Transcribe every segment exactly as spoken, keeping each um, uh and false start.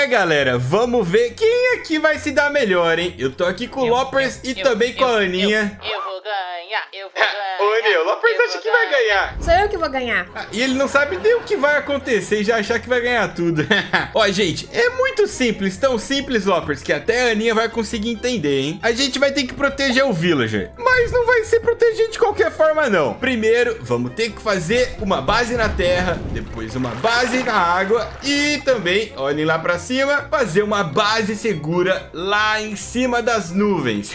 É, galera, vamos ver quem aqui vai se dar melhor, hein? Eu tô aqui com o Loppers e eu, também eu, com a eu, Aninha. Eu, eu vou ganhar, eu vou ganhar. Ô, Aninha, o Loppers acha que vai ganhar. Sou eu que vou ganhar. Ah, e ele não sabe nem o que vai acontecer e já achar que vai ganhar tudo. Ó, gente, é muito simples, tão simples, Loppers, que até a Aninha vai conseguir entender, hein? A gente vai ter que proteger o Villager, mas não vai ser proteger de qualquer forma, não. Primeiro, vamos ter que fazer uma base na terra, depois uma base na água e também, olhem lá pra cima, fazer uma base segura lá em cima das nuvens.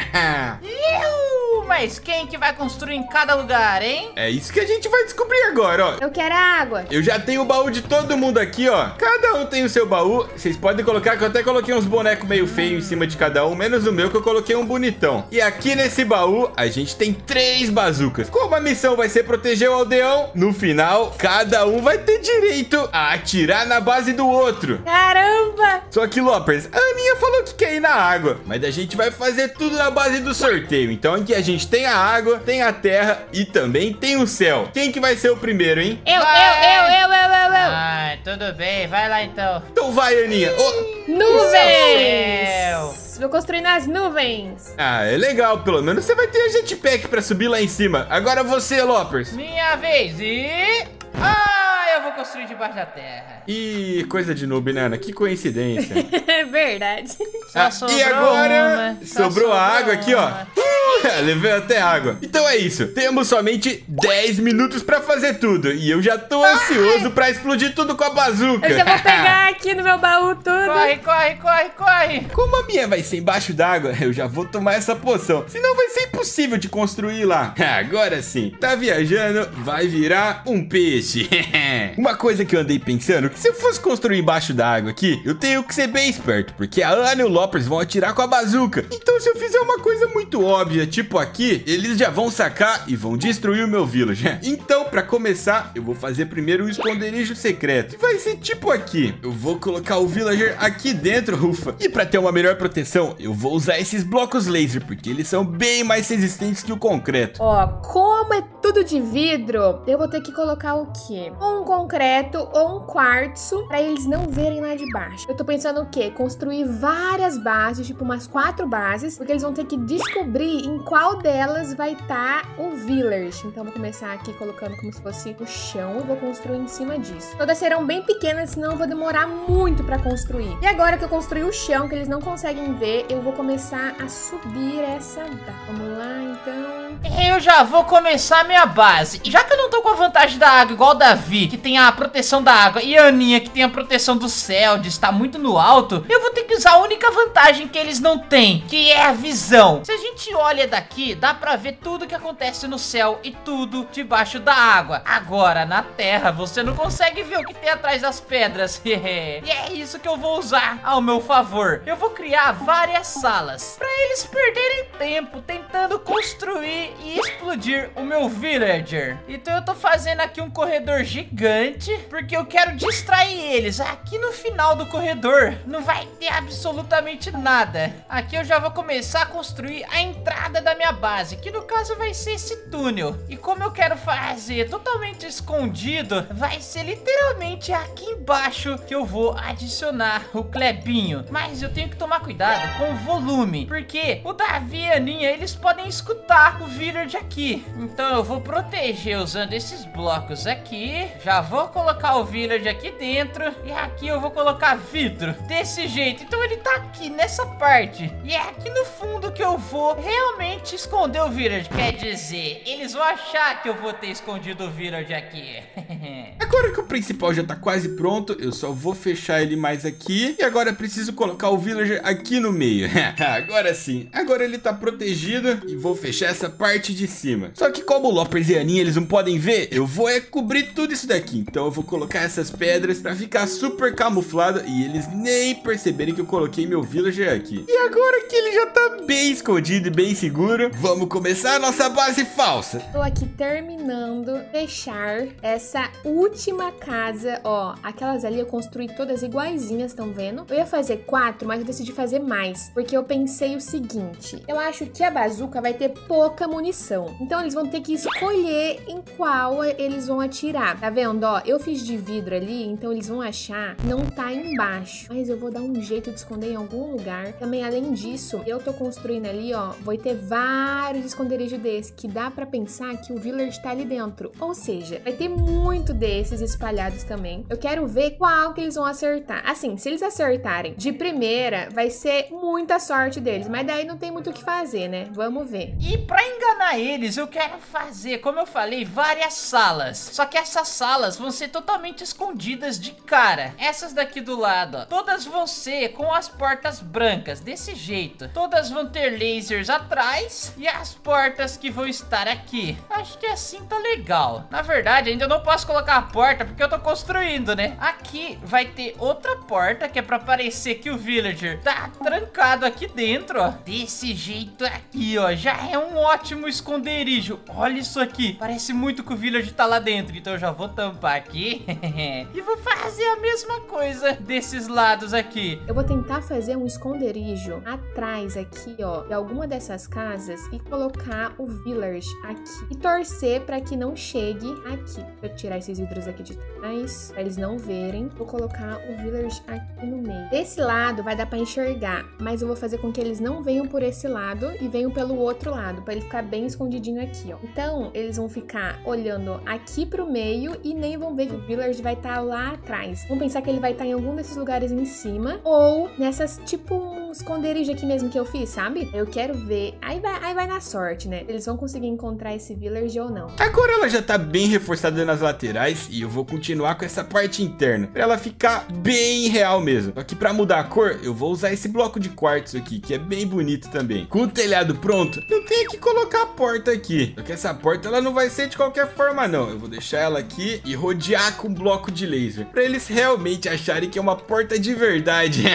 Iu, mas quem que vai construir em cada lugar, hein? É isso que a gente vai descobrir agora, ó. Eu quero a água. Eu já tenho o baú de todo mundo aqui, ó. Cada um tem o seu baú. Vocês podem colocar, que eu até coloquei uns bonecos meio feios em cima de cada um, menos o meu, que eu coloquei um bonitão. E aqui nesse baú, a gente tem três bazucas. Como a missão vai ser proteger o aldeão, no final, cada um vai ter direito a atirar na base do outro. Caramba! Só que, Loppers, a Aninha falou que quer ir na água, mas a gente vai fazer tudo na base do sorteio. Então aqui a gente tem a água, tem a terra e também tem o céu. Quem que vai ser o primeiro, hein? Eu, eu, Vai. eu, eu, eu, eu, eu. Ah, tudo bem, vai lá então. Então vai, Aninha. Oh. Nuvens! Vou construir nas nuvens. Ah, é legal. Pelo menos você vai ter a jetpack pra subir lá em cima. Agora você, Loppers. Minha vez e... Ah, eu vou construir debaixo da terra. Ih, coisa de noob, né, Ana? Que coincidência. É verdade. Só Ah, sobrou e agora uma, só sobrou a sobrou água aqui, ó. uma. Levei até água. Então é isso. Temos somente dez minutos pra fazer tudo. E eu já tô ansioso pra explodir tudo com a bazuca. Eu já vou pegar aqui no meu baú tudo. Corre, corre, corre, corre. Como a minha vai ser embaixo d'água, eu já vou tomar essa poção. Senão vai ser impossível de construir lá. Agora sim, tá viajando, vai virar um peixe. Uma coisa que eu andei pensando, que se eu fosse construir embaixo d'água aqui, eu tenho que ser bem esperto, porque a Ana e o Loppers vão atirar com a bazuca. Então se eu fizer uma coisa muito óbvia, tipo aqui, eles já vão sacar e vão destruir o meu village. Então, pra começar, eu vou fazer primeiro um esconderijo secreto. Vai ser tipo aqui. Eu vou colocar o villager aqui dentro, ufa. E pra ter uma melhor proteção, eu vou usar esses blocos laser, porque eles são bem mais resistentes que o concreto. Ó, como é tudo de vidro, eu vou ter que colocar o quê? Ou um concreto ou um quartzo, pra eles não verem lá de baixo. Eu tô pensando o quê? Construir várias bases, tipo umas quatro bases, porque eles vão ter que descobrir em qual delas vai estar o village. Então, vou começar aqui colocando como se fosse o chão e vou construir em cima disso. Todas serão bem pequenas, senão eu vou demorar muito pra construir. E agora que eu construí o chão, que eles não conseguem ver, eu vou começar a subir essa... Vamos lá, então... Eu já vou começar a minha base. E já que eu não tô com a vantagem da água, igual o Davi, que tem a proteção da água, e a Aninha, que tem a proteção do céu, de estar muito no alto, eu vou ter que usar a única vantagem que eles não têm, que é a visão. Se a gente olha daqui, dá pra ver tudo que acontece no céu e tudo debaixo da água. Agora, na terra, você não consegue ver o que tem atrás das pedras. E é isso que eu vou usar ao meu favor. Eu vou criar várias salas, pra eles perderem tempo tentando construir e explodir o meu villager. Então eu tô fazendo aqui um corredor gigante, porque eu quero distrair eles. Aqui no final do corredor não vai ter absolutamente nada. Aqui eu já vou começar a construir a entrada da minha base, que no caso vai ser esse túnel. E como eu quero fazer totalmente escondido, vai ser literalmente aqui embaixo que eu vou adicionar o Clebinho. Mas eu tenho que tomar cuidado com o volume, porque o Davi e a Aninha, eles podem escutar o village aqui. Então eu vou proteger usando esses blocos aqui. Já vou colocar o village aqui dentro. E aqui eu vou colocar vidro desse jeito. Então ele tá aqui nessa parte. E é aqui no fundo que eu vou realmente esconder o village. Quer dizer, eles vão achar que eu vou ter escondido o village aqui. Agora que o principal já tá quase pronto, eu só vou fechar ele mais aqui. E agora eu preciso colocar o villager aqui no meio. Agora sim, agora ele tá protegido. E vou fechar essa parte de cima. Só que como o Loppers e a Aninha, eles não podem ver, eu vou é cobrir tudo isso daqui. Então eu vou colocar essas pedras pra ficar super camuflado e eles nem perceberem que eu coloquei meu villager aqui. E agora que ele já tá bem escondido e bem seguro, vamos começar a nossa base falsa. Tô aqui terminando fechar essa última casa, ó. Aquelas ali eu construí todas iguaizinhas, estão vendo? Eu ia fazer quatro, mas eu decidi fazer mais, porque eu pensei o seguinte: eu acho que a bazuca vai ter pouca munição, então eles vão ter que escolher em qual eles vão atirar. Tá vendo, ó? Eu fiz de vidro ali, então eles vão achar que não tá embaixo. Mas eu vou dar um jeito de esconder em algum lugar. Também, além disso, eu tô construindo ali, ó, vai ter vários esconderijos desses, que dá pra pensar que o village tá ali dentro. Ou seja, vai ter muito desses espalhados também. Eu quero ver qual que eles vão acertar. Assim, se eles acertarem de primeira, vai ser muita sorte deles. Mas daí não tem muito o que fazer, né? Vamos ver. E pra enganar eles, eu quero fazer, como eu falei, várias salas. Só que essas salas vão ser totalmente escondidas de cara. Essas daqui do lado, ó, todas vão ser com as portas brancas, desse jeito. Todas vão ter lasers atrás e as portas que vão estar aqui. Acho que assim tá legal. Na verdade, ainda não posso colocar a porta porque eu tô construindo, né? Aqui vai ter outra porta que é pra parecer que o villager tá trancado aqui dentro, ó. Desse jeito aqui, ó. Já é um ótimo esconderijo. Olha isso aqui. Parece muito que o villager tá lá dentro. Então eu já vou tampar aqui. E vou fazer a mesma coisa desses lados aqui. Eu vou tentar fazer um esconderijo atrás aqui, ó, de alguma dessas casas e colocar o village aqui. E torcer pra que não chegue aqui. Deixa eu tirar esses vidros aqui de trás, pra eles não verem. Vou colocar o village aqui no meio. Desse lado vai dar pra enxergar, mas eu vou fazer com que eles não venham por esse lado e venham pelo outro lado, pra ele ficar bem escondidinho aqui, ó. Então, eles vão ficar olhando aqui pro meio e nem vão ver que o village vai estar lá atrás. Vão pensar que ele vai estar em algum desses lugares em cima ou nessas, tipo, um esconderijo aqui mesmo que eu fiz, sabe? Eu quero ver. Aí vai, aí vai na sorte, né? Eles vão conseguir encontrar esse village ou não. Agora ela já tá bem reforçada nas laterais e eu vou continuar com essa parte interna, pra ela ficar bem real mesmo. Só que pra mudar a cor, eu vou usar esse bloco de quartzo aqui, que é bem bonito também. Com o telhado pronto, eu tenho que colocar a porta aqui. Só que essa porta, ela não vai ser de qualquer forma, não. Eu vou deixar ela aqui e rodear com um bloco de laser, pra eles realmente acharem que é uma porta de verdade.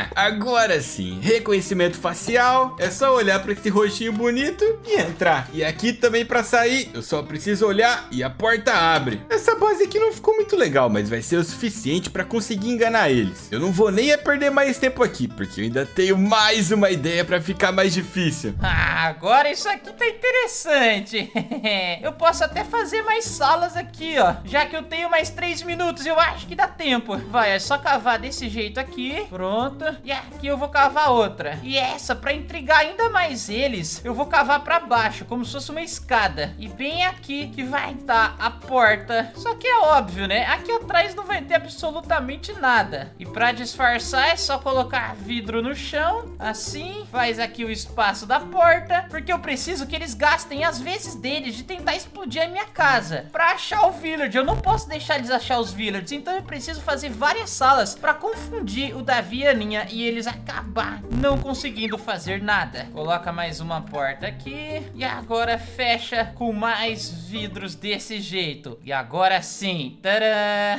Agora sim, reconhecimento facial. É só olhar pra esse rostinho bonito e entrar. E aqui também pra sair, eu só preciso olhar e a porta abre. Essa base aqui não ficou muito legal, mas vai ser o suficiente pra conseguir enganar eles. Eu não vou nem é perder mais tempo aqui, porque eu ainda tenho mais uma ideia pra ficar mais difícil. Ah, agora isso aqui tá interessante. Eu posso até fazer mais salas aqui, ó. Já que eu tenho mais três minutos, eu acho que dá tempo. Vai, é só cavar desse jeito aqui. Pronto. E aqui eu vou cavar outra. E essa, pra intrigar ainda mais eles, eu vou cavar pra baixo, como se fosse uma escada. E bem aqui que vai estar a porta. Só que é óbvio, né? Aqui atrás não vai ter absolutamente nada. E pra disfarçar é só colocar vidro no chão. Assim, faz aqui o espaço da porta. Porque eu preciso que eles gastem as vezes deles de tentar explodir a minha casa pra achar o village. Eu não posso deixar eles achar os villagers. Então eu preciso fazer várias salas pra confundir o Davi e a Aninha e eles acabar não conseguindo fazer nada. Coloca mais uma porta aqui. E agora fecha com mais vidros desse jeito. E agora sim. Tadã!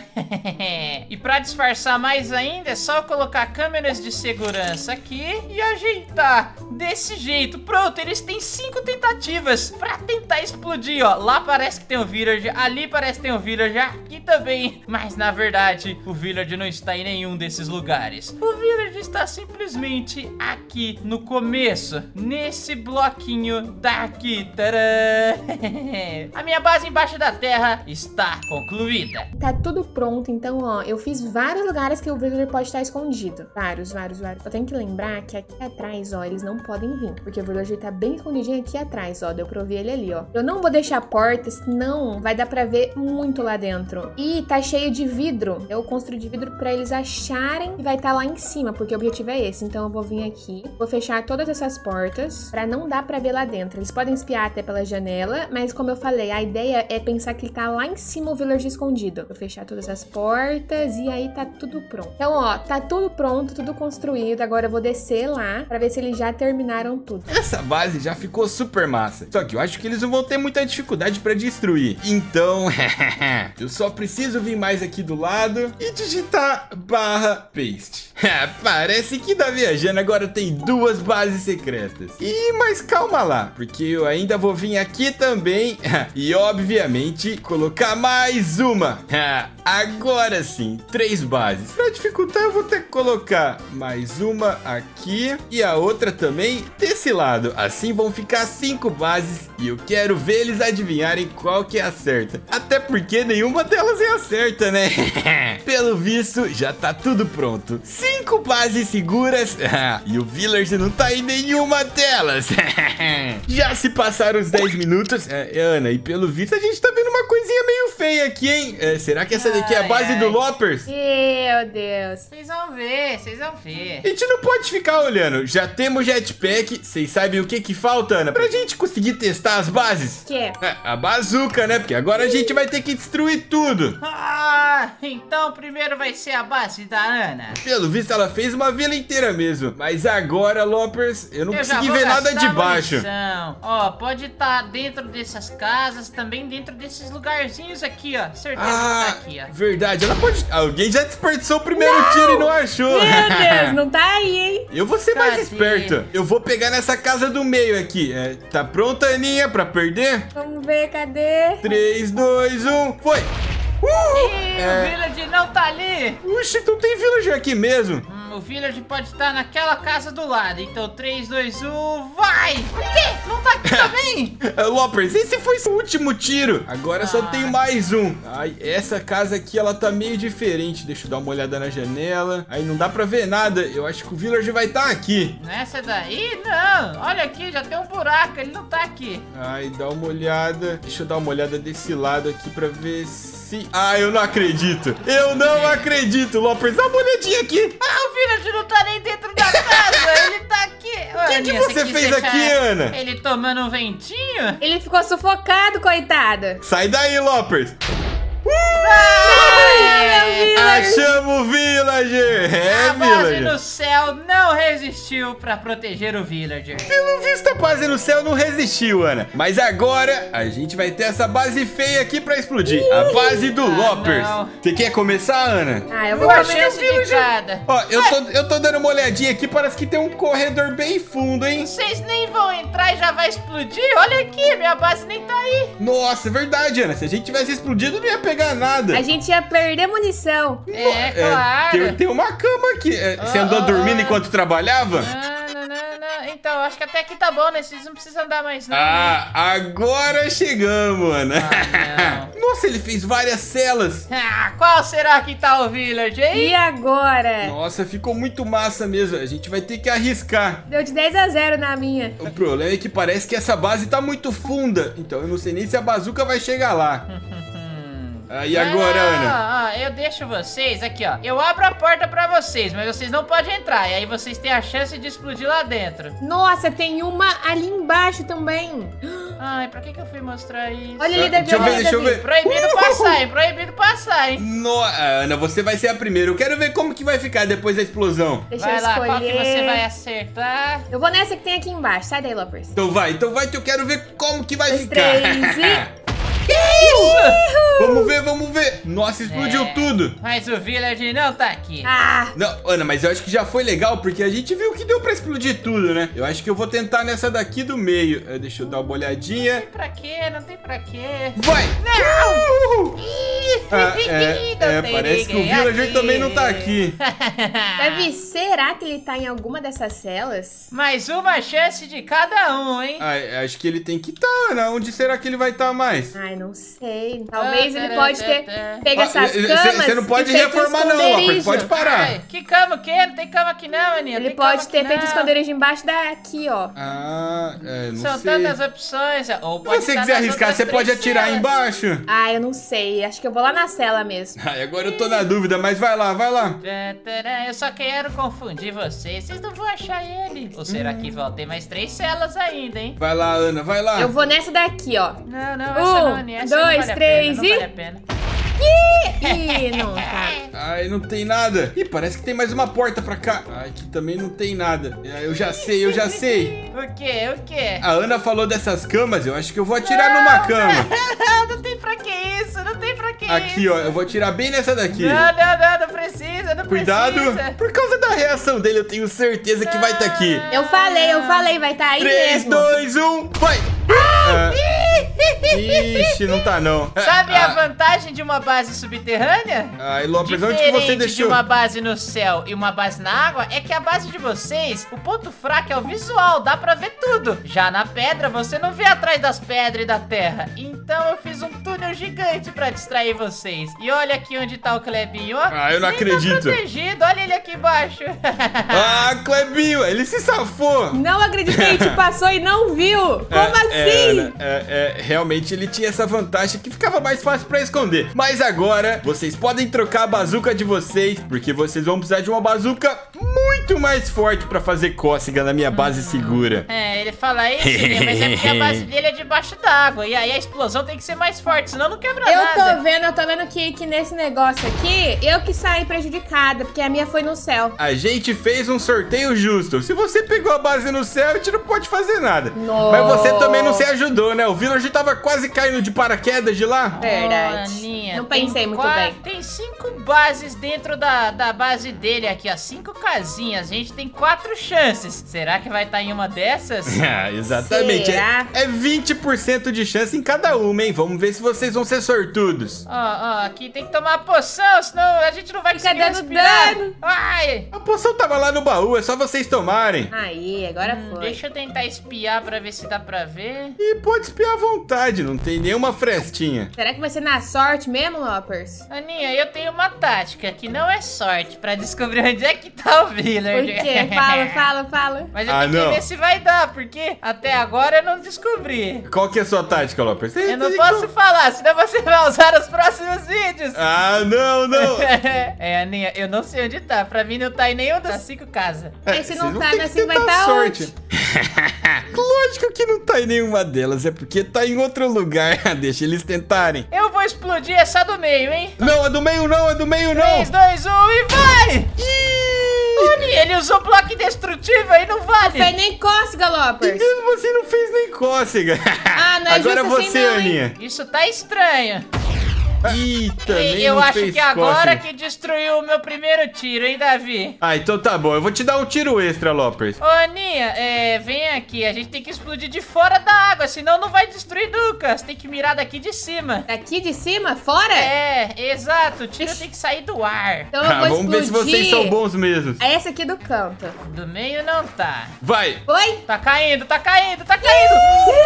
E pra disfarçar mais ainda, é só colocar câmeras de segurança aqui e ajeitar desse jeito. Pronto, eles têm cinco tentativas pra tentar explodir, ó. Lá parece que tem um village, ali parece que tem um village, aqui também. Mas na verdade, o village não está em nenhum desses lugares. O village está simplesmente aqui no começo, nesse bloquinho daqui. Tadã! A minha base embaixo da terra está concluída. Tá tudo pronto, então, ó, eu fiz vários lugares que o villager pode estar escondido. Vários, vários, vários. Eu tenho que lembrar que aqui atrás, ó, eles não podem vir, porque o villager tá bem escondidinho aqui atrás, ó. Deu pra eu ver ele ali, ó. Eu não vou deixar a porta, senão vai dar pra ver muito lá dentro. E tá cheio de vidro. Eu construí de vidro pra eles acharem que vai estar lá em cima, porque o objetivo é esse. Então eu vou vir aqui, vou fechar todas essas portas pra não dar pra ver lá dentro. Eles podem espiar até pela janela, mas como eu falei, a ideia é pensar que ele tá lá em cima, o villager escondido. Vou fechar todas as portas e aí tá tudo pronto. Então, ó, tá tudo pronto, tudo construído. Agora eu vou descer lá pra ver se eles já terminaram tudo. Essa base já ficou super massa. Só que eu acho que eles não vão ter muita dificuldade pra destruir. Então, eu só preciso vir mais aqui do lado e digitar barra paste. Parece que da Viajando agora tem duas bases secretas. E mas calma lá, porque eu ainda vou vir aqui também e obviamente colocar mais uma. Agora sim, três bases. Pra dificultar eu vou ter que colocar mais uma aqui e a outra também desse lado. Assim vão ficar cinco bases e eu quero ver eles adivinharem qual que é a certa. Até porque nenhuma delas é a certa, né? Pelo visto, já tá tudo pronto. Cinco bases seguras e o Village não tá em nenhuma delas. Já se passaram os dez minutos. É, Ana, e pelo visto a gente tá vendo uma coisinha meio feia aqui, hein? É, será que essa daqui é a base ai, ai. do Loppers? Meu Deus. Vocês vão ver, vocês vão ver. A gente não pode ficar olhando. Já temos jetpack. Vocês sabem o que que falta, Ana? Pra gente conseguir testar as bases? Que? É, a bazuca, né? Porque agora a gente vai ter que destruir tudo. Ah, então primeiro vai ser a base da Ana. Pelo visto ela fez uma vila inteira mesmo. Mas agora, Loppers, eu não eu consegui ver nada de baixo. Ó, pode estar tá dentro dessas casas, também dentro desses lugarzinhos aqui, ó. Certeza ah, que tá aqui, ó. Verdade, ela pode... Alguém já desperdiçou o primeiro não! tiro e não achou. Meu Deus, não tá aí, hein? Eu vou ser Cadê? mais esperto. Eu vou pegar nessa casa do meio aqui. É, tá pronta, Aninha, pra perder? Vamos ver, cadê? três, dois, um, foi! Uh, Ih, é... o Village não tá ali. Uxe, então tem Village aqui mesmo. Hum, o Village pode estar naquela casa do lado. Então três, dois, um, vai! O quê? Não tá aqui também? Loppers, esse foi o último tiro. Agora ah. só tem mais um. Ai, essa casa aqui, ela tá meio diferente. Deixa eu dar uma olhada na janela. Aí não dá pra ver nada. Eu acho que o Village vai estar tá aqui. Nessa daí, não. Olha aqui, já tem um buraco. Ele não tá aqui. Ai, dá uma olhada. Deixa eu dar uma olhada desse lado aqui pra ver se... Ah, eu não acredito. Eu não acredito, Loppers. Dá uma olhadinha aqui. Ah, o Village não tá nem dentro da casa. Ele tá aqui. O que, que você fez aqui, Ana? Ele tomando um ventinho? Ele ficou sufocado, coitado. Sai daí, Loppers. Uh! Ah, achamos o Villager! É, a base Villager. no céu não resistiu pra proteger o Villager. Pelo visto, a base no céu não resistiu, Ana. Mas agora a gente vai ter essa base feia aqui pra explodir. A base do ah, Loppers. Você quer começar, Ana? Ah, eu vou uma chance de cada. Ó, eu tô, eu tô dando uma olhadinha aqui. Parece que tem um corredor bem fundo, hein? Vocês nem vão entrar e já vai explodir? Olha aqui, minha base nem tá aí. Nossa, é verdade, Ana. Se a gente tivesse explodido, não ia pegar nada. A gente ia perder munição. É, claro. Tem, tem uma cama aqui. É, você andou oh, dormindo oh. enquanto trabalhava? Não, não, não, não. Então, acho que até aqui tá bom, né? Vocês não precisam andar mais, não. Ah, né? agora chegamos, Ana. Ah, Nossa, ele fez várias celas. Ah, qual será que tá o Village, hein? E agora? Nossa, ficou muito massa mesmo. A gente vai ter que arriscar. Deu de dez a zero na minha. O problema é que parece que essa base tá muito funda. Então eu não sei nem se a bazuca vai chegar lá. Ah, e agora, não, Ana? Ah, eu deixo vocês aqui, ó. Eu abro a porta pra vocês, mas vocês não podem entrar. E aí vocês têm a chance de explodir lá dentro. Nossa, tem uma ali embaixo também. Ai, pra que que eu fui mostrar isso? Olha ali, Davi. Deixa eu ver, deixa eu ver. Proibido uh! passar, hein? Proibido passar, hein? No... Ana, você vai ser a primeira. Eu quero ver como que vai ficar depois da explosão. Deixa vai eu lá, escolher. qual que você vai acertar? Eu vou nessa que tem aqui embaixo. Sai daí, Loppers. Então vai, então vai que eu quero ver como que vai Dois, ficar. três e... Que isso? Vamos ver, vamos ver. Nossa, explodiu é, tudo. Mas o Village não tá aqui. Ah! Não, Ana, mas eu acho que já foi legal, porque a gente viu que deu pra explodir tudo, né? Eu acho que eu vou tentar nessa daqui do meio. Uh, deixa eu dar uma olhadinha. Não tem pra quê, não tem pra quê. Vai! Não! Uh! Ah, é, é parece que o Villager também não tá aqui. Davi, será que ele tá em alguma dessas celas? Mais uma chance de cada um, hein? Ah, acho que ele tem que estar, tá, Ana. Onde será que ele vai estar tá mais? Ai, não sei. Talvez ele pode ter pego essas ah, camas. Você não pode e reformar, não, Loppers. Pode parar. Ai, que cama o quê? Não tem cama aqui não, Aninha. Ele tem pode ter não. feito esconderijo embaixo daqui, ó. Ah, é, não São sei. tantas opções. Ou pode Se você quiser arriscar, você pode atirar celas. embaixo. Ah, eu não sei. Acho que eu vou lá na cela mesmo. Ai, agora eu tô na dúvida, mas vai lá, vai lá. Eu só quero confundir vocês. Vocês não vão achar ele. Ou será que vão ter mais três celas ainda, hein? Vai lá, Ana, vai lá. Eu vou nessa daqui, ó. Não, não, Um, essa não, Aninha. Essa dois, não vale três a pena, e... não vale a pena. Ih, não tá. Ai, não tem nada. Ih, parece que tem mais uma porta pra cá. Ai, aqui também não tem nada. Eu já sei, eu já sei. O quê? O quê? A Ana falou dessas camas, eu acho que eu vou atirar não, numa cama. Não, não tem pra que isso, não tem pra que que Aqui, isso? ó, eu vou tirar bem nessa daqui. Não, não, não, não precisa, não Cuidado, precisa. por causa da reação dele, eu tenho certeza que vai estar aqui. Eu falei, eu falei, vai estar aí três, mesmo. dois, um, vai! Ah, ixi, não tá não. Sabe Ah, a vantagem de uma base subterrânea? Ai, Lopes, onde que você Diferente de deixou? uma base no céu e uma base na água, é que a base de vocês, o ponto fraco é o visual, dá pra ver tudo. Já na pedra, você não vê atrás das pedras e da terra. Então eu fiz um túnel gigante pra distrair vocês. E olha aqui onde tá o Clebinho, ó. Ah, eu não Nem acredito. Tá protegido, olha ele aqui embaixo. Ah, Clebinho, ele se safou. Não acreditei, te passou e não viu. Como É, assim? é, é, é, realmente ele tinha essa vantagem que ficava mais fácil pra esconder. Mas agora, vocês podem trocar a bazuca de vocês, porque vocês vão precisar de uma bazuca muito mais forte pra fazer cócega na minha base segura. É, ele fala isso, né? Mas é porque a base dele é debaixo d'água. E aí a explosão tem que ser mais forte, senão não quebra Eu nada. tô vendo, eu tô vendo que, que nesse negócio aqui, eu que saí prejudicada, porque a minha foi no céu. A gente fez um sorteio justo. Se você pegou a base no céu, a gente não pode fazer nada. Nossa. Mas você também não se ajudou, né? O Village tava quase caindo de paraquedas de lá. Verdade. Oh, Aninha, Não tem pensei muito qua- bem. Tem cinco bases dentro da, da base dele aqui, ó. Cinco casinhas. A gente tem quatro chances. Será que vai estar em uma dessas? Ah, exatamente. Será? É, é vinte por cento de chance em cada uma, hein? Vamos ver se vocês vão ser sortudos. Ó, ó, aqui tem que tomar poção, senão a gente não vai Fica conseguir dando respirar. dano. Ai! A poção tava lá no baú, é só vocês tomarem. Aí, agora Hum, foi. deixa eu tentar espiar pra ver se dá pra ver. E pode espiar à vontade, não tem nenhuma frestinha. Será que vai ser na sorte mesmo, Loppers? Aninha, eu tenho uma tática que não é sorte pra descobrir onde é que tá o Por Village. quê? Fala, fala, fala. Mas eu Ah, tenho não. que ver se vai dar, porque até agora eu não descobri. Qual que é a sua tática, Lopes? Tem- Eu não tem posso como- falar, senão você vai usar nos próximos vídeos. Ah, não, não. É, Aninha, eu não sei onde tá. Pra mim não tá em nenhuma das cinco casas. Aí se vocês não vão tá, ter né, que assim vai tentar tá sorte. Lógico que não tá em nenhuma delas, é porque tá em outro lugar. Deixa eles tentarem. Eu vou explodir essa do meio, hein? Não, é do meio não, é do meio não. três, dois, um e vai! Ih! Aninha, ele usou bloco indestrutível aí, não vale. Fez nem cócega, E Loppers. mesmo você não fez nem cócega. Ah, não é Agora justo assim você, não, hein? Aninha. Isso tá estranho. Ih, também E eu não acho fez que agora cócega. que destruiu o meu primeiro tiro, hein, Davi? Ah, então tá bom. Eu vou te dar um tiro extra, Loppers. Ô, Aninha, é, vem aqui. A gente tem que explodir de fora da água, senão não vai destruir nunca. Você tem que mirar daqui de cima. Daqui de cima, fora? É, exato. O tiro tem que sair do ar. Então eu Ah, vou vamos ver se vocês são explodir bons mesmos. essa aqui do canto. Do meio não tá. Vai. Oi? Tá caindo, tá caindo, tá caindo.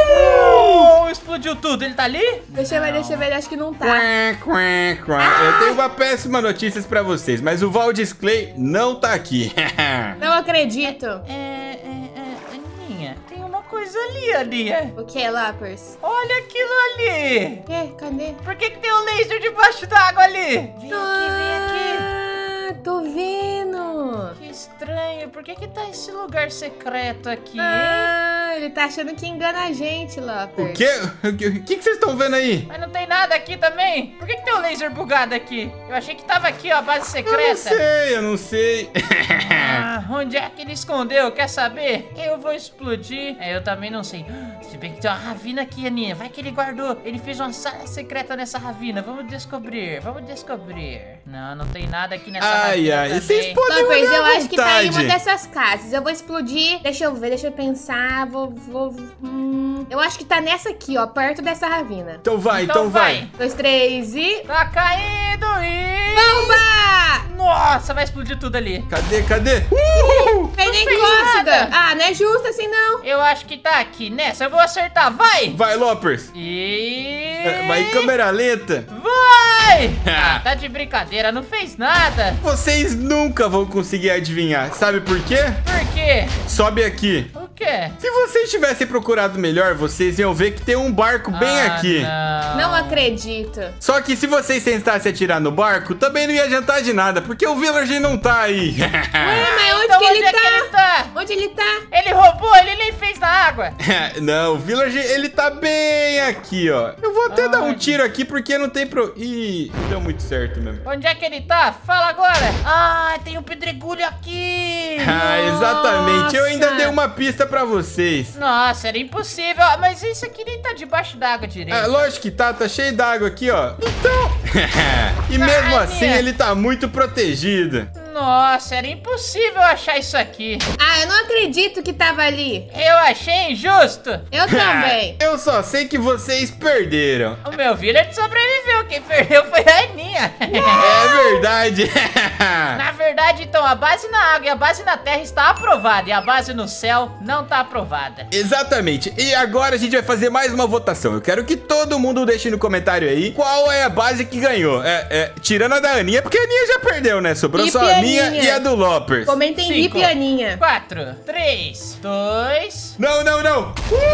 Uh, explodiu tudo. Ele tá ali? Deixa eu ver, deixa eu ver, acho que não tá. Quá, quá, quá. Eu tenho uma péssima notícia pra vocês, mas o Valdis Clay não tá aqui. Não acredito. É, é, é, Aninha, tem uma coisa ali, Aninha. O que, Loppers? Olha aquilo ali. Que? Cadê? Por que que tem um laser debaixo d'água ali? Vem aqui, vem aqui. Ah, tô vendo. Que estranho, por que que tá esse lugar secreto aqui, hein? Ah, ele tá achando que engana a gente, Loppers. O quê? O que, o que que vocês estão vendo aí? Mas não tem nada aqui também? Por que que tem um laser bugado aqui? Eu achei que tava aqui, ó, a base Eu não secreta. sei, eu não sei. Ah, onde é que ele escondeu? Quer saber? Eu vou explodir. É, eu também não sei. Se bem que tem uma ravina aqui, Aninha. Vai que ele guardou. Ele fez uma sala secreta nessa ravina. Vamos descobrir. Vamos descobrir. Não, não tem nada aqui nessa Ai, ravina ai. também. Vocês podem Loppers, olhar eu à acho que tá em uma vontade. dessas casas. Eu vou explodir. Deixa eu ver, deixa eu pensar. Vou. vou hum, eu acho que tá nessa aqui, ó, perto dessa ravina. Então vai, então, Então vai. vai. Dois, três e. Tá caindo e... Bomba! Nossa, vai explodir tudo ali. Cadê, cadê? Uhul! Fez nem fez cócega. nada. Ah, não é justo assim, não. Eu acho que tá aqui nessa. Eu vou acertar. Vai! Vai, Loppers. E... É, Vai em câmera lenta. Vai! Ah, tá de brincadeira. Não fez nada. Vocês nunca vão conseguir adivinhar. Sabe por quê? Por quê? Sobe aqui. O quê? Se vocês tivessem procurado melhor, vocês iam ver que tem um barco bem Ah, aqui. Não. Não acredito. Só que se vocês tentassem atirar no barco, também não ia adiantar de nada, porque o Villager não tá aí. Ué, mas onde Então que onde ele é tá? que ele tá? Onde Onde ele tá? Ele roubou, ele nem fez na água. Não, o Villager, ele tá bem aqui, ó. Eu vou até Ai. dar um tiro aqui porque não tem pro... Ih, não deu muito certo mesmo. Onde é que ele tá? Fala agora. Ah, tem um pedregulho aqui. Ah, exatamente. Eu ainda Nossa. dei uma pista pra vocês. Nossa, era impossível. Mas isso aqui nem tá debaixo d'água direito. Ah, lógico que tá, tá cheio d'água aqui, ó. Então... e mesmo Ai, assim, minha. ele tá muito protegido. Nossa, era impossível achar isso aqui. Ah, eu não acredito que tava ali. Eu achei injusto. Eu também. Eu só sei que vocês perderam. O meu Village sobreviveu. Quem perdeu foi a Aninha. É verdade. Na verdade, então, a base na água e a base na terra está aprovada. E a base no céu não tá aprovada. Exatamente. E agora a gente vai fazer mais uma votação. Eu quero que todo mundo deixe no comentário aí qual é a base que ganhou. É, é, tirando a da Aninha, porque a Aninha já perdeu, né? Sobrou Hip só a minha Aninha. e a do Loppers. Comentem Cinco. Hip e Aninha. Quatro, três, dois... Não, não, não.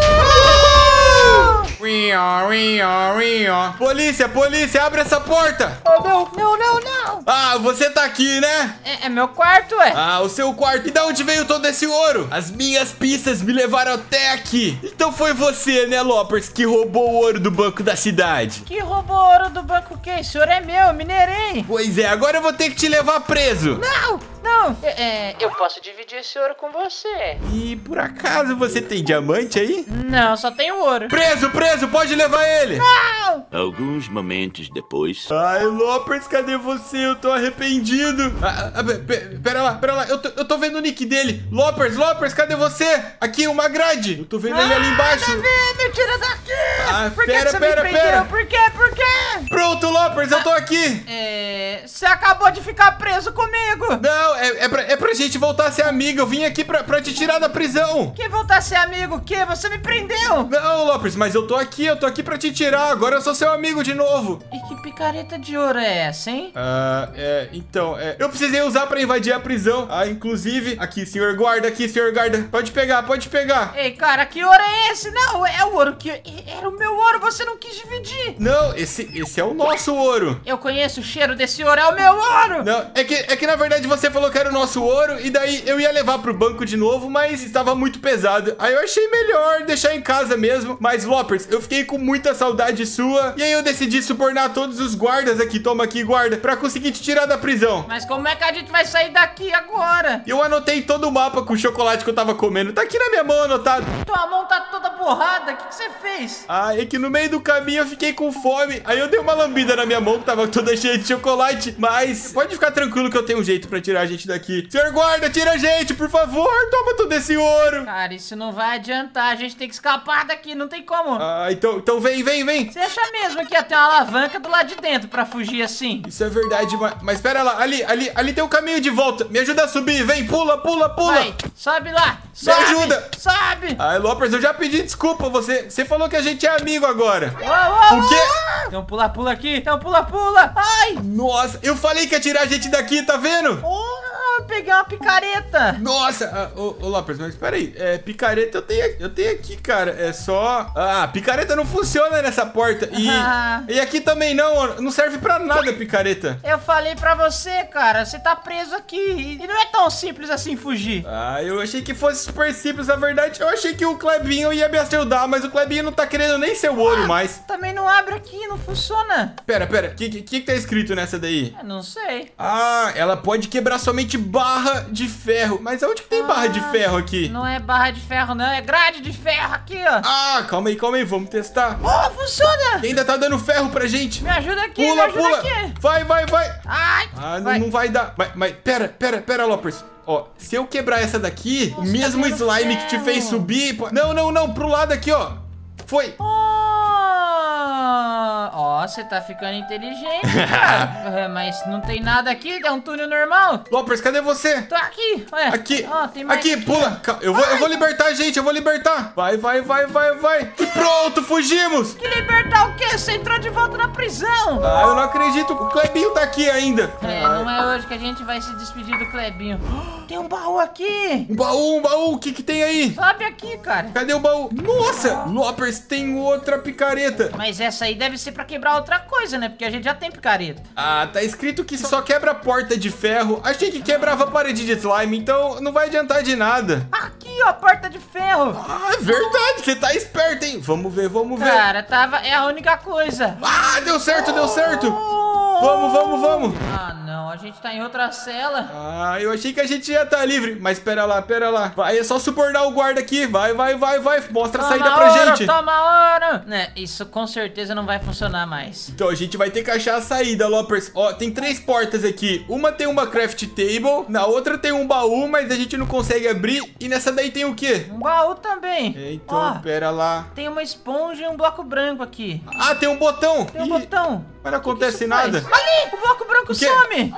Uió, uió, uió. Polícia, polícia, abre essa porta. Oh, não, não, não, não. Ah, você tá aqui, né? É, é meu quarto, ué. Ah, o seu quarto. E da onde veio todo esse ouro? As minhas pistas me levaram até aqui. Então foi você, né, Loppers, que roubou o ouro do banco da cidade. Que roubou ouro do banco o quê? Esse ouro é meu, minerei. Pois é, agora eu vou ter que te levar preso. Não, não. É, é, eu posso dividir esse ouro com você. E por acaso você tem diamante aí? Não, só tenho ouro. Preso, preso, pode levar ele. Não. Alguns momentos depois. Ai, Loppers, cadê você? Eu tô arrependido. Ah, ah, pe- pe- pera lá, pera lá. Eu tô, eu tô vendo o nick dele. Loppers, Loppers, cadê você? Aqui, uma grade. Eu tô vendo ele ali embaixo. Davi, me tira daqui. Ah, Por que, pera, que você pera, me prendeu? pera. Por quê? Por quê? Pronto, Loppers, eu tô aqui. É, você acabou de ficar preso comigo. Não, é, é, pra, é pra gente voltar a ser amigo. Eu vim aqui pra, pra te tirar da prisão. Que voltar a ser amigo? O quê? Você me prendeu. Não, Loppers, mas eu tô aqui, eu tô aqui pra te tirar. Agora eu sou seu amigo de novo. E que picareta de ouro é essa, hein? Ah, é, então, é, eu precisei usar pra invadir a prisão. Ah, inclusive, aqui, senhor guarda, aqui, senhor guarda. Pode pegar, pode pegar. Ei, cara, que ouro é esse? Não, é o ouro que... Era o meu ouro, você não quis dividir. Não, esse, esse é o nosso ouro. Eu conheço o cheiro desse ouro, é o meu ouro. Não, é que, é que na verdade você falou que era o nosso ouro. E daí eu ia levar pro banco de novo, mas estava muito pesado. Aí eu achei melhor deixar em casa mesmo. Mas, Loppers, eu fiquei com muita saudade sua. E aí eu decidi subornar todos os guardas aqui. Toma aqui, guarda, pra conseguir te tirar da prisão. Mas como é que a gente vai sair daqui agora? Eu anotei todo o mapa com o chocolate que eu tava comendo. Tá aqui na minha mão anotado. Tua mão tá toda borrada, o que, que você fez? Ah, é que no meio do caminho eu fiquei com fome. Aí eu dei uma lambida na minha mão que tava toda cheia de chocolate. Mas pode ficar tranquilo que eu tenho um jeito pra tirar a gente daqui. Senhor guarda, tira a gente, por favor. Toma todo esse ouro. Cara, isso não vai adiantar, a gente tem que escapar daqui, não tem como. Ah, então, então vem, vem, vem. Você acha mesmo que ia ter uma alavanca do lado de dentro pra fugir assim? Isso é verdade, mas, mas pera lá. Ali, ali, ali tem o caminho de volta. Me ajuda a subir, vem, pula, pula, pula. Vai, sobe lá, sobe, ajuda. sobe. Ai, Loppers, eu já pedi desculpa. Você, você falou que a gente é amigo agora. Uou, uou, O quê? uou. Tem um pula-pula aqui, tem um pula-pula. Ai, Nossa, eu falei que ia tirar a gente daqui, tá vendo? oh, eu peguei uma picareta. Nossa, ah, ô, ô Loppers, mas peraí, é, picareta eu tenho, eu tenho aqui, cara, é só... Ah, picareta não funciona nessa porta e, Ah. e aqui também não, não serve pra nada picareta. Eu falei pra você, cara, você tá preso aqui e não é tão simples assim fugir. Ah, eu achei que fosse super simples, na verdade, eu achei que o Clebinho ia me ajudar, mas o Clebinho não tá querendo nem ser o ouro mais. Também não abre aqui, não funciona. Pera, pera, o que, que, que tá escrito nessa daí? Eu não sei. Ah, ela pode quebrar somente barra de ferro, mas onde que tem barra de Ah, ferro aqui? Não é barra de ferro, não, é grade de ferro aqui, ó. Ah, calma aí, calma aí, vamos testar. Oh, funciona! Ainda tá dando ferro pra gente. Me ajuda aqui, me Pula, ajuda pula. aqui. Vai, vai, vai. Ai, Ah, não, vai. não vai dar. Mas, mas pera, pera, pera, Loppers. Ó, se eu quebrar essa daqui, o Nossa, mesmo tá dando slime que te fez ferro. subir... pô- Não, não, não, pro lado aqui, ó. Foi. Oh, ó, você tá ficando inteligente, cara. É, mas não tem nada aqui, é um túnel normal. Loppers, cadê você? Tô aqui, olha. Aqui, Ó, tem mais aqui, pula. Cal- Eu vou, eu vou libertar a gente, eu vou libertar. Vai, vai, vai, vai, vai. E pronto, fugimos. Que libertar o quê? Você entrou de volta na prisão. Ah, eu não acredito, o Clebinho tá aqui ainda. É, não é hoje que a gente vai se despedir do Clebinho. Tem um baú aqui. Um baú, um baú, o que que tem aí? Sobe aqui, cara. Cadê o baú? Nossa, Loppers, tem outra picareta. Mas essa aí deve ser pra quebrar quebrar outra coisa, né? Porque a gente já tem picareta. Ah, tá escrito que só quebra porta de ferro. Achei que quebrava a parede de slime, então não vai adiantar de nada. Aqui, ó, porta de ferro. Ah, é verdade, você tá esperto, hein? Vamos ver, vamos ver. Cara, tava... é a única coisa. Ah, deu certo, deu certo. Vamos, vamos, vamos. Ah, não, a gente tá em outra cela. Ah, eu achei que a gente ia estar livre. Mas pera lá, pera lá. Vai, é só subornar o guarda aqui. Vai, vai, vai, vai. Mostra a saída pra hora, gente. Toma a hora. Né, isso com certeza não vai funcionar mais. Então a gente vai ter que achar a saída, Loppers. Ó, tem três portas aqui. Uma tem uma craft table. Na outra tem um baú, mas a gente não consegue abrir. E nessa daí tem o quê? Um baú também. É, então, ó, pera lá. tem uma esponja e um bloco branco aqui. Ah, tem um botão. Tem um Ih, botão. mas não acontece que que nada. faz? Ali, o bloco branco O quê? some.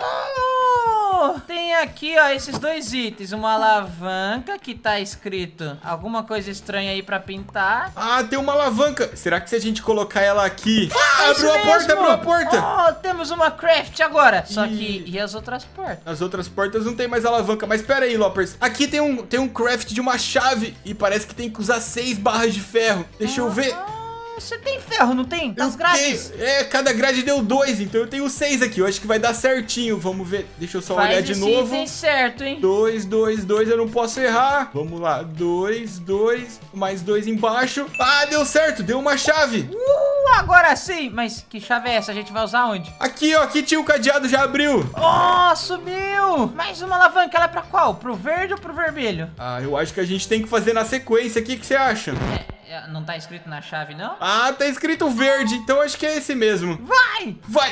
Oh, tem aqui, ó, esses dois itens. Uma alavanca que tá escrito alguma coisa estranha aí pra pintar. Ah, tem uma alavanca. Será que se a gente colocar ela aqui... Ah, abriu a porta, abriu a porta. Oh, temos uma craft agora. Só Ih. que, e as outras portas? As outras portas não tem mais alavanca. Mas pera aí, Loppers. Aqui tem um, tem um craft de uma chave. E parece que tem que usar seis barras de ferro. Deixa eu ver. Ah, você tem ferro, não tem? Das Eu grades? tenho. É, cada grade deu dois. Então eu tenho seis aqui. Eu acho que vai dar certinho. Vamos ver. Deixa eu só Faz olhar de esse novo. item certo, hein? Dois, dois, dois. Eu não posso errar. Vamos lá. Dois, dois. Mais dois embaixo. Ah, deu certo. Deu uma chave. Uh, agora sim. Mas que chave é essa? A gente vai usar onde? Aqui, ó. Aqui tinha o cadeado. Já abriu. Oh, subiu! Mais uma alavanca. Ela é pra qual? Pro verde ou pro vermelho? Ah, eu acho que a gente tem que fazer na sequência. O que, que você acha? É, é, não tá escrito na chave, não? Ah, tá escrito verde. Então acho que é esse mesmo. Vai! Vai.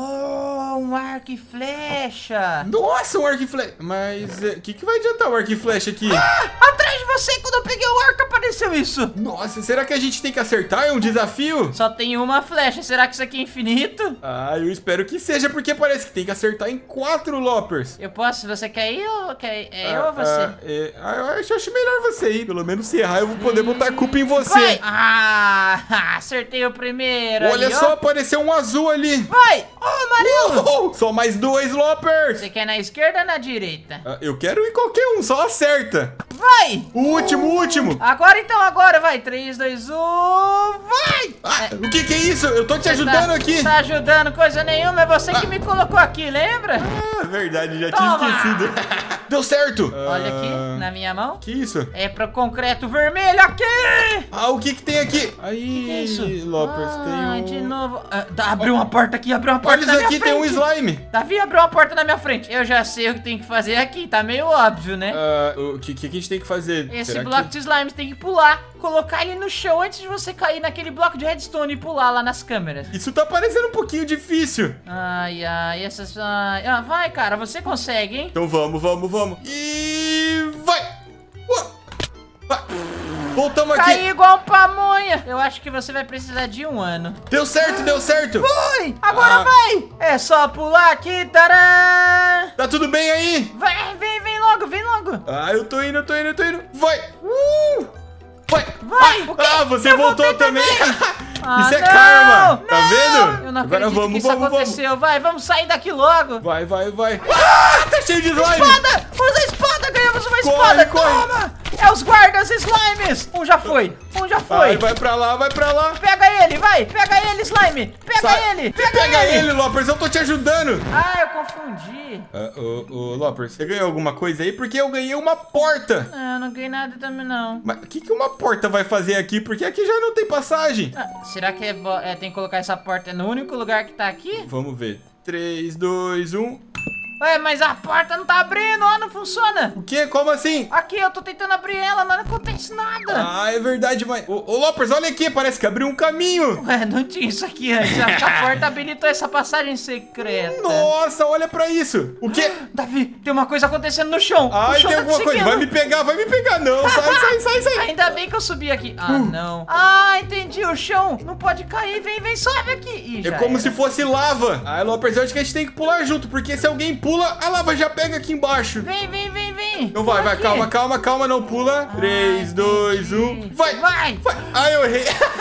Oh, um arco e flecha! Nossa, um arco e flecha. Mas o que, que vai adiantar o arco e flecha aqui? Ah, atrás de você, quando eu peguei o arco, apareceu isso! Nossa, será que a gente tem que acertar? É um desafio? Só tem uma flecha, será que isso aqui é infinito? Ah, eu espero que seja, porque parece que tem que acertar em quatro, Loppers. Eu posso, você quer ir ou quer ir? É eu Ah, ou você? ah, é, ah, eu acho, acho melhor você ir. Pelo menos se errar, eu vou poder botar a culpa em você. Vai! Ah, acertei o primeiro. Olha ali, só, ó. apareceu um azul ali. Vai! Oh, amarelo! Uhul, só mais dois, Loppers. Você quer na esquerda ou na direita? Ah, eu quero ir qualquer um, só acerta. Vai! O último, o último. Agora então, agora vai. três, dois, um, vai! Ah, o que que é isso? Eu tô te Você ajudando tá, aqui. Tá ajudando coisa nenhuma, é você que me colocou aqui, lembra? Ah, verdade, já Toma. tinha esquecido. Deu certo. Olha aqui, Ah, na minha mão. que isso? É pro concreto vermelho aqui! Ah, o que que tem aqui? Aí, Que que é isso? Loppers, ah, tem um... de novo. Ah, dá- abriu uma porta aqui, abriu uma porta Olha na isso minha aqui, tem um frente. slime. Davi abriu uma porta na minha frente. Eu já sei o que tem que fazer aqui, tá meio óbvio, né? Ah, o que, que que a gente tem que fazer? Esse Será bloco que... de slime você tem que pular, colocar ele no chão antes de você cair naquele bloco de redstone e pular lá nas câmeras. Isso tá parecendo um pouquinho difícil. Ai, ai, essas... Ai, ah, vai, cara, você consegue, hein? Então vamos, vamos, vamos. E vai. Uá. Vai. Voltamos aqui. Cair igual pamonha. Eu acho que você vai precisar de um ano. Deu certo, deu certo. Foi! Agora Ah. vai! É só pular aqui, tarã! Tá tudo bem aí? Vai, vem, vem logo, vem logo! Ah, eu tô indo, eu tô indo, eu tô indo. Vai. Uh. Vai. Vai! Ah, O quê? ah, você Eu voltou voltei também. Ah, Isso é não, karma. Tá não! vendo? Eu não Agora acredito vamos, que isso vamos, vamos. aconteceu. Vai, vamos sair daqui logo! Vai, vai, vai. Ah, tá cheio de slime. Espada! Usa a espada! Ganhamos uma Corre, espada! corre. Toma! É os guardas slimes! Um já foi! Um já foi! Vai, vai pra lá, vai pra lá. Pega ele, vai! Pega ele, slime! Pega Sai. ele! Pega, Pega, ele, Loppers, eu tô te ajudando. Ah, eu confundi! Ah, ô, ô, Loppers, você ganhou alguma coisa aí? Porque eu ganhei uma porta. Ah, eu não ganhei nada também, não. Mas o que, que uma porta vai fazer aqui? Porque aqui já não tem passagem. Ah, será que é, bo- é, tem que colocar essa porta no único lugar que tá aqui? Vamos ver. três, dois, um. Ué, mas a porta não tá abrindo, ó, não funciona. O quê? Como assim? Aqui, eu tô tentando abrir ela, mas não acontece nada. Ah, é verdade, mas... Ô, ô Loppers, olha aqui, parece que abriu um caminho. Ué, não tinha isso aqui antes. Acho que a porta habilitou essa passagem secreta. Nossa, olha pra isso. O quê? Davi, tem uma coisa acontecendo no chão. o Ai, chão tem tá te alguma coisa. seguindo. Vai me pegar, vai me pegar. Não, sai, sai, sai, sai. Ainda bem que eu subi aqui. Ah, Uh. não. Ah, entendi. O chão não pode cair. Vem, vem, sobe aqui. Ih, É já como era. se fosse lava. Ai, Loppers, eu acho que a gente tem que pular junto, porque se alguém pula, a lava já pega aqui embaixo. Vem, vem, vem, vem. Então vai, Pula vai, aqui. calma, calma, calma, não pula. três, dois, um. Vai! Vai. Vai! Ai, eu errei.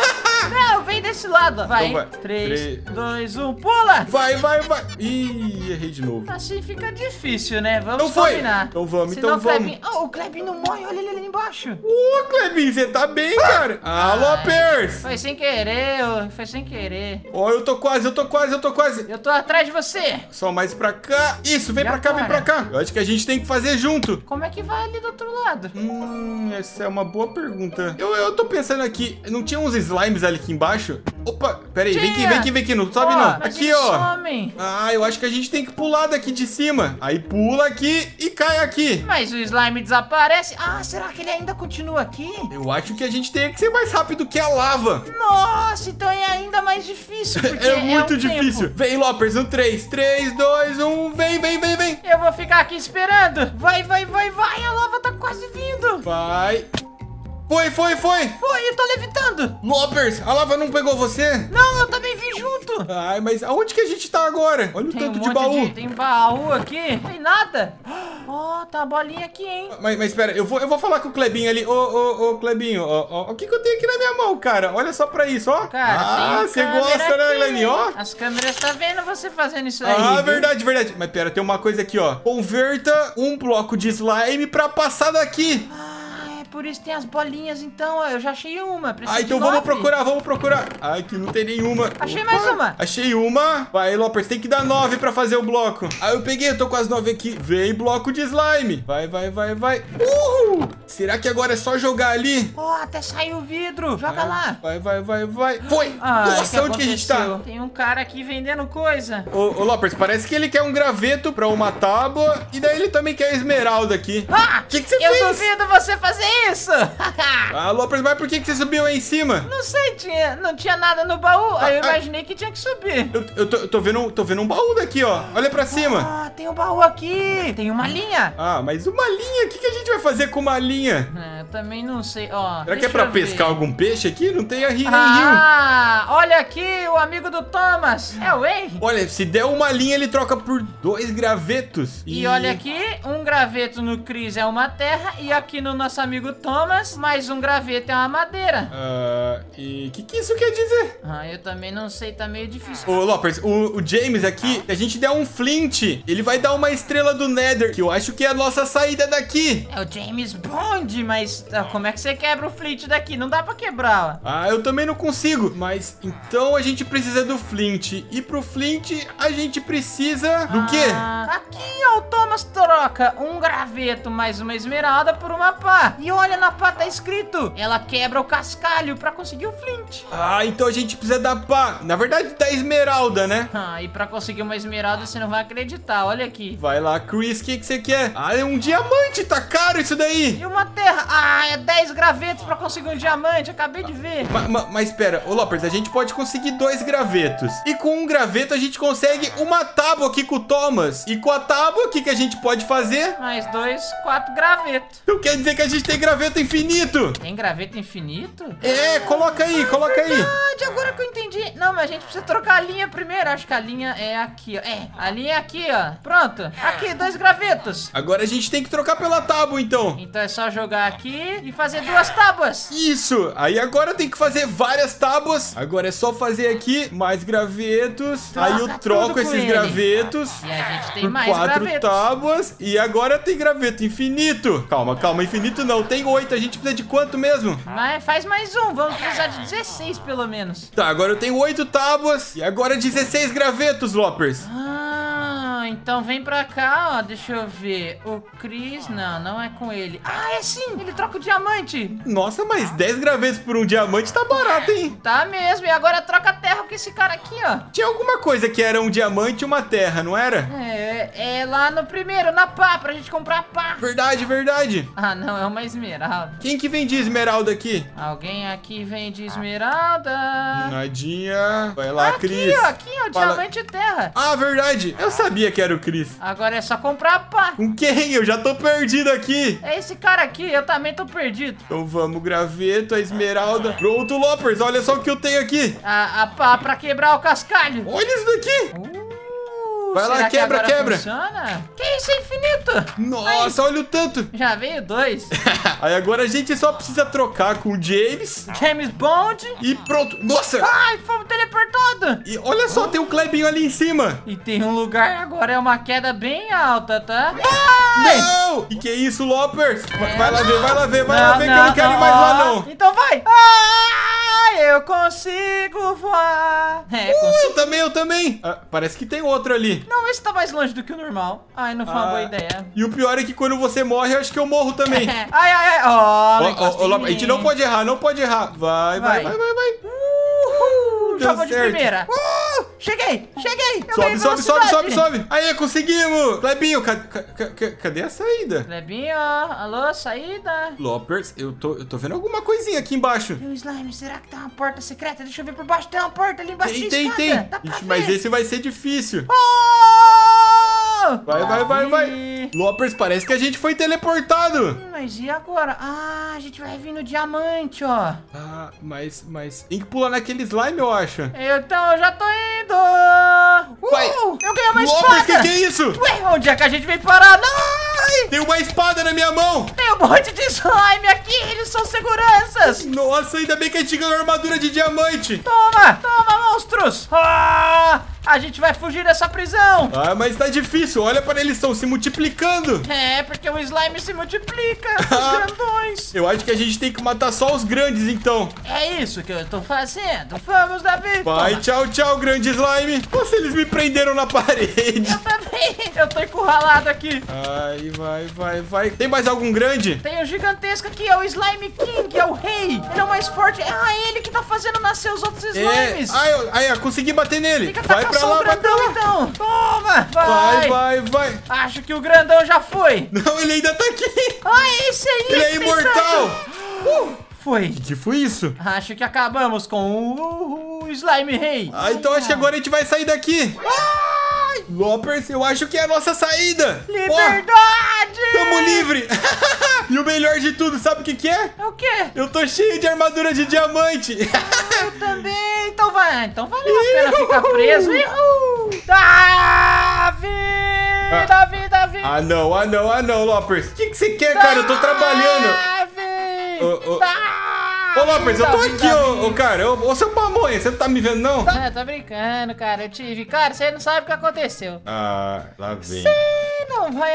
Não, vem desse lado. Vai. Então vai. três, Três. dois, um, pula. Vai, vai, vai. Ih, errei de novo. Assim fica difícil, né? Vamos Então foi. combinar. Então vamos, Senão então o Klebin... vamos. Oh, o Klebin não morre, olha ele ali embaixo. Ô, Clebinho, você tá bem, cara? Ah, Lopers. Foi sem querer, ô, foi sem querer. Ó, eu tô quase, eu tô quase, eu tô quase. Eu tô atrás de você. Só mais pra cá. Isso, vem E pra cá, vem agora? pra cá. Eu acho que a gente tem que fazer junto. Como é que vai ali do outro lado? Hum, essa é uma boa pergunta. Eu, eu tô pensando aqui, não tinha uns slimes ali aqui embaixo? Opa, pera aí, vem aqui, Tinha. vem aqui, vem aqui, não sobe Ó, não. mas Aqui, eles ó. somem. Ah, eu acho que a gente tem que pular daqui de cima. Aí pula aqui e cai aqui. Mas o slime desaparece. Ah, será que ele ainda continua aqui? Eu acho que a gente tem que ser mais rápido que a lava. Nossa, então é ainda mais difícil. Porque É muito um difícil. tempo. Vem, Lopers, um três. três, dois, um, vem, vem, vem, vem. Eu vou ficar aqui esperando. Vai, vai, vai, vai. A lava tá quase vindo. Vai. Foi, foi, foi. Foi, eu tô levitando. Lopers, a lava não pegou você? Não, eu também vim junto. Ai, mas aonde que a gente tá agora? Olha o Tem um tanto de monte baú. de... Tem baú aqui. Tem nada. Ó, oh, tá uma bolinha aqui, hein? Mas, mas espera, eu vou, eu vou falar com o Clebinho ali. Ô, ô, ô, Clebinho, ó, ó, o que que eu tenho aqui na minha mão, cara? Olha só pra isso, ó. Cara, ah, tem você câmera gosta, né, aqui. Clebinho? Ó. As câmeras tá vendo você fazendo isso aí. Ah, viu? verdade, verdade. Mas pera, tem uma coisa aqui, ó. Converta um bloco de slime pra passar daqui. Ah, é por isso que tem as bolinhas, então. Ó, eu já achei uma. Preciso Ah, de então vamos nove. procurar, vamos procurar. Ah, aqui não tem nenhuma. Achei Opa, mais uma. Achei uma. Vai, Lopers, tem que dar nove pra fazer o bloco. Ah, eu peguei, eu tô com as nove aqui. Vem, bloco de slime. Vai, vai, vai, vai. Uhul! Será que agora é só jogar ali? Ó, até saiu o vidro. Joga Vai, lá. Vai, vai, vai, vai. Foi! Ai, Nossa, onde que a gente aconteceu? tá? Tem um cara aqui vendendo coisa. Ô, ô, Lopers, parece que ele quer um graveto pra uma tábua. E daí ele também quer esmeralda aqui. Ah! O que que você Eu fez? duvido você fazer isso. Ah, Lopers, mas por que que você subiu aí em cima? Não sei, tinha, não tinha nada no baú. Aí eu Ah, ah. imaginei que tinha que subir. Eu, eu, tô, eu tô vendo, tô vendo um baú daqui, ó. Olha pra cima. Ah, tem um baú aqui. Tem uma linha. Ah, mas uma linha? O que que a gente vai fazer com uma linha? Ah, eu também não sei. Ó, Será que é deixa pra eu ver. pescar algum peixe aqui? Não tem a ri nem rio. Ah, olha aqui o amigo do Thomas. É o Wayne. Olha, se der uma linha, ele troca por dois gravetos. E olha aqui, um graveto no Chris é uma terra e aqui no nosso amigo Thomas, mais um graveto é uma madeira. Ah, e o que que isso quer dizer? Ah, eu também não sei, tá meio difícil. Ô, Lopers, o, o James aqui, se a gente der um flint, ele vai dar uma estrela do Nether, que eu acho que é a nossa saída daqui. É o James Bond, mas ah, como é que você quebra o flint daqui? Não dá pra quebrar, ó. Ah, eu também não consigo. Mas então a gente precisa do flint. E pro flint a gente precisa do quê? Ah, aqui, ó, o Thomas troca um graveto mais uma esmeralda por uma pá. E olha, na pá tá escrito, ela quebra o cascalho pra conseguir o flint. Ah, então a gente precisa da pá. Na verdade, da esmeralda, né? Ah, e pra conseguir uma esmeralda você não vai acreditar, olha aqui. Vai lá, Chris, o que que você quer? Ah, é um diamante, tá caro isso daí. E uma terra, ah, é dez gravetos pra conseguir um diamante, acabei de ver. Ma- ma- Mas espera, ô Lopers, a gente pode conseguir dois gravetos. E com um graveto a gente consegue uma tábua aqui com o Thomas. E com a tábua, o que que a gente pode fazer? Mais dois, quatro gravetos. Então quer dizer que a gente tem graveto infinito. Tem graveto infinito? É, coloca aí, coloca aí. Verdade, agora que eu entendi. Não, mas a gente precisa trocar a linha primeiro. Acho que a linha é aqui, ó. É, a linha é aqui, ó. Pronto. Aqui, dois gravetos. Agora a gente tem que trocar pela tábua, então. Então é só jogar aqui e fazer duas tábuas. Isso, aí agora tem que fazer várias tábuas. Agora é só fazer aqui mais gravetos. Troca Aí eu tudo troco com esses ele. gravetos E a gente tem por mais quatro gravetos. tábuas. E agora tem graveto infinito. Calma, calma, infinito não, tem oito. A gente precisa de quanto mesmo? Mas faz mais um, vamos precisar de dezesseis pelo menos. Tá, agora eu tenho oito tábuas. E agora dezesseis gravetos, Lopers. Ah, então vem pra cá, ó. Deixa eu ver. O Chris, não, não é com ele. Ah, é sim, ele troca o diamante. Nossa, mas dez gravetos por um diamante tá barato, hein? Tá mesmo, e agora troca a terra com esse cara aqui, ó. Tinha alguma coisa que era um diamante e uma terra, não era? É, é lá no primeiro, na pá, pra gente comprar pá. Verdade, verdade. Ah, não, é uma esmeralda. Quem que vendia esmeralda aqui? Alguém aqui vende esmeralda. Nadinha. Vai lá, Aqui, Cris. ó, aqui, ó, Fala. diamante e terra. Ah, verdade. Eu sabia que era o Cris. Agora é só comprar pá. Com quem? Eu já tô perdido aqui. É esse cara aqui, eu também tô perdido. Então vamos, graveto, a esmeralda. Pronto, Lopers, olha só o que eu tenho aqui. A, a pá pra quebrar o cascalho. Olha isso daqui. Uh, Vai lá, será que quebra, agora quebra. funciona? Que isso, é infinito? Nossa, olha o tanto. Já veio dois. Aí agora a gente só precisa trocar com o James. James Bond. E pronto. Nossa. Ai, fomos teleportados. E olha só, tem um Clebinho ali em cima. E tem um lugar agora, é uma queda bem alta, tá? Ai! Não! E que é isso, Loppers? Vai, vai lá ver, vai lá ver, vai Não, lá ver que eu não quero ir mais lá, não. Então vai. Ai, eu consigo voar. É, Uh, consigo. eu também, eu também. Ah, parece que tem outro ali. Não, esse tá mais longe do que o normal. Ai, não foi uma Ah, boa ideia. E o pior é que quando você morre, eu acho que eu morro também. ai, ai, ai. Ó, Ó, não ó, encosta ó, em Loppers, a gente não mim. pode errar, não pode errar. Vai, vai, vai, Vai. vai, vai. Uhul, já Deu vou de certo. primeira. Uh, cheguei, cheguei. Eu Sobe, ganhei sobe, sobe, sobe, velocidade. sobe. Aí, conseguimos. Clebinho, ca- ca- ca- cadê a saída? Clebinho, alô, saída. Loppers, eu tô, eu tô vendo alguma coisinha aqui embaixo. Tem um slime, será que tem uma porta secreta? Deixa eu ver por baixo, tem uma porta ali embaixo Tem, da tem, escada. tem. Dá pra Ixi, ver. mas esse vai ser difícil. Oh! Vai, vai, vai, vai. Ih. Loppers, parece que a gente foi teleportado. Hum, Mas e agora? Ah, a gente vai vir no diamante, ó. Ah, mas, mas... Tem que pular naquele slime, eu acho. Então eu já tô indo. Vai. Uh, eu ganhei uma Loppers, espada. que que é isso? Ué, onde é que a gente veio parar? Não! Tem uma espada na minha mão. Tem um monte de slime aqui, eles são seguranças. Nossa, ainda bem que a gente ganhou armadura de diamante. Toma, toma, monstros. Ah, a gente vai fugir dessa prisão. Ah, mas tá difícil. Olha para eles, estão se multiplicando. É, porque o slime se multiplica, Ah. os grandões. Eu acho que a gente tem que matar só os grandes, então. É isso que eu tô fazendo. Vamos, Davi. Vai, Toma. tchau, tchau, grande slime. Nossa, eles me prenderam na parede. Eu também. Eu tô encurralado aqui. Ai, vai, vai, vai. Tem mais algum grande? Tem o gigantesco aqui, é o Slime King, é o rei. Ele é o mais forte. É ah, ele que tá fazendo nascer os outros É. slimes. Ai, eu, ai, eu consegui bater nele. Fica Vai tacar pra só lá, o vai pra grandão, lá. então. Toma, vai. Vai, vai, vai. Acho que o grandão já foi. Não, ele ainda tá aqui. Ah, esse aí. Ele é que tá imortal. entrando. Foi. O que foi isso? Acho que acabamos com o, o Slime Rei. Ah, então acho que agora a gente vai sair daqui. Ai, Loppers, eu acho que é a nossa saída. Ó, liberdade. tamo livre. E o melhor de tudo, sabe o que que é? É o quê? Eu tô cheio de armadura de diamante. Eu também. Então vai. Então valeu a pena ficar preso. Uhul. Davi! Ah. Davi, Davi! Ah, não, ah, não, ah, não, Loppers. O que que você quer, cara? Eu tô trabalhando. Davi! Ô, ô. Davi! Ô, Loppers, eu tô Davi, aqui, Davi. ô, ô, cara. Ô, ô, seu pamonha, você não tá me vendo, não? Ah, tô brincando, cara. Eu tive. Cara, você não sabe o que aconteceu. Ah, lá vem. Você não vai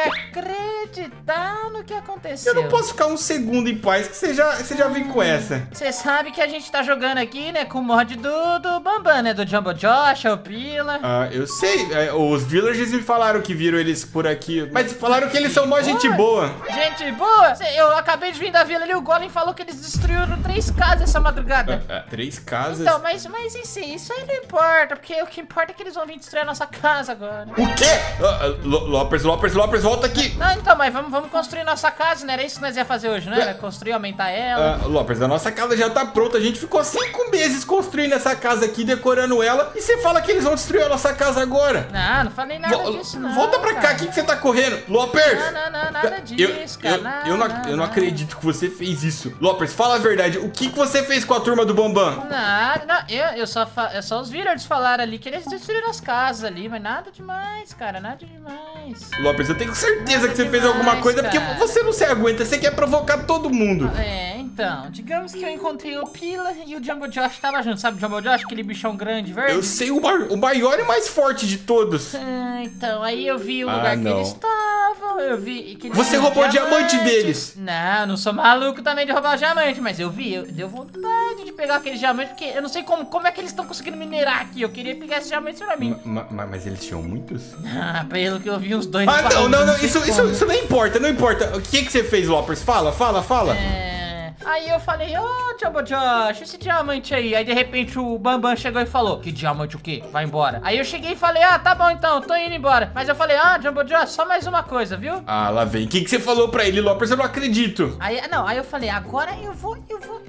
acreditar no que aconteceu. Eu não posso ficar um segundo em paz, que você já, você já vem com essa. Você sabe que a gente tá jogando aqui, né, com o mod do, do Bambam, né? Do Jumbo Josh, o Pila. Ah, eu sei. É, os villagers me falaram que viram eles por aqui. Mas falaram que eles são mó gente boa. Gente boa! Cê- Eu acabei de vir da vila ali, o Golem falou que eles destruíram três casas essa madrugada. Ah, ah, três casas? Então, mas, mas isso, isso aí não importa, porque o que importa é que eles vão vir destruir a nossa casa agora. O quê? Ah, ah, Lo- Loppers, Loppers, Loppers, volta aqui. Não, então, mas vamos, vamos construir nossa casa, né? Era isso que nós ia fazer hoje, né? Era construir, aumentar ela. Ah, Loppers, a nossa casa já tá pronta. A gente ficou cinco meses construindo essa casa aqui, decorando ela. E você fala que eles vão destruir a nossa casa agora. Não, não falei nada Vo- disso, não. Volta pra cá, cara. o que, que você tá correndo? Loppers! Não, não, não, nada disso, eu, cara. eu, Não, eu, não, não, eu não não. acredito que você fez isso. Loppers, fala a verdade. O que, que você fez com a turma do Bambam? Nada, não, eu, eu só, fa- eu só os villagers falaram ali que eles destruíram as casas ali, mas nada demais, cara, nada demais. Loppers, eu tenho certeza Nada que você fez demais, alguma coisa, cara. porque você não se aguenta. Você quer provocar todo mundo. É, então, digamos que eu encontrei o Pila e o Jumbo Josh tava junto, sabe o Jumbo Josh? Aquele bichão grande, verde? Eu sei o, ma- o maior e mais forte de todos. Ah, então, aí eu vi o Ah, lugar que não. eles estavam, eu vi que eles Você tinham roubou o diamante deles. Não, não sou maluco também de roubar o diamante, mas eu vi, eu, deu vontade de pegar aqueles diamantes, porque eu não sei como, como é que eles estão conseguindo minerar aqui, eu queria pegar esses diamantes pra mim. Ma- ma- mas eles tinham muitos? Ah, pelo que eu vi, uns dois Ah, não, baús, não, não. sei Isso, isso, como. isso não importa, não importa. O que, que você fez, Loppers? Fala, fala, fala. É... Aí eu falei, ô, oh, Jumbo Josh, esse diamante aí. Aí de repente o Bambam chegou e falou, que diamante o quê? Vai embora. Aí eu cheguei e falei, ah, tá bom então, tô indo embora. Mas eu falei, ah, Jumbo Josh, só mais uma coisa, viu? Ah, lá vem. O que, que você falou pra ele, Loppers? Eu não acredito. Aí, não, aí eu falei, agora eu vou, eu vou, eu tô, fiquei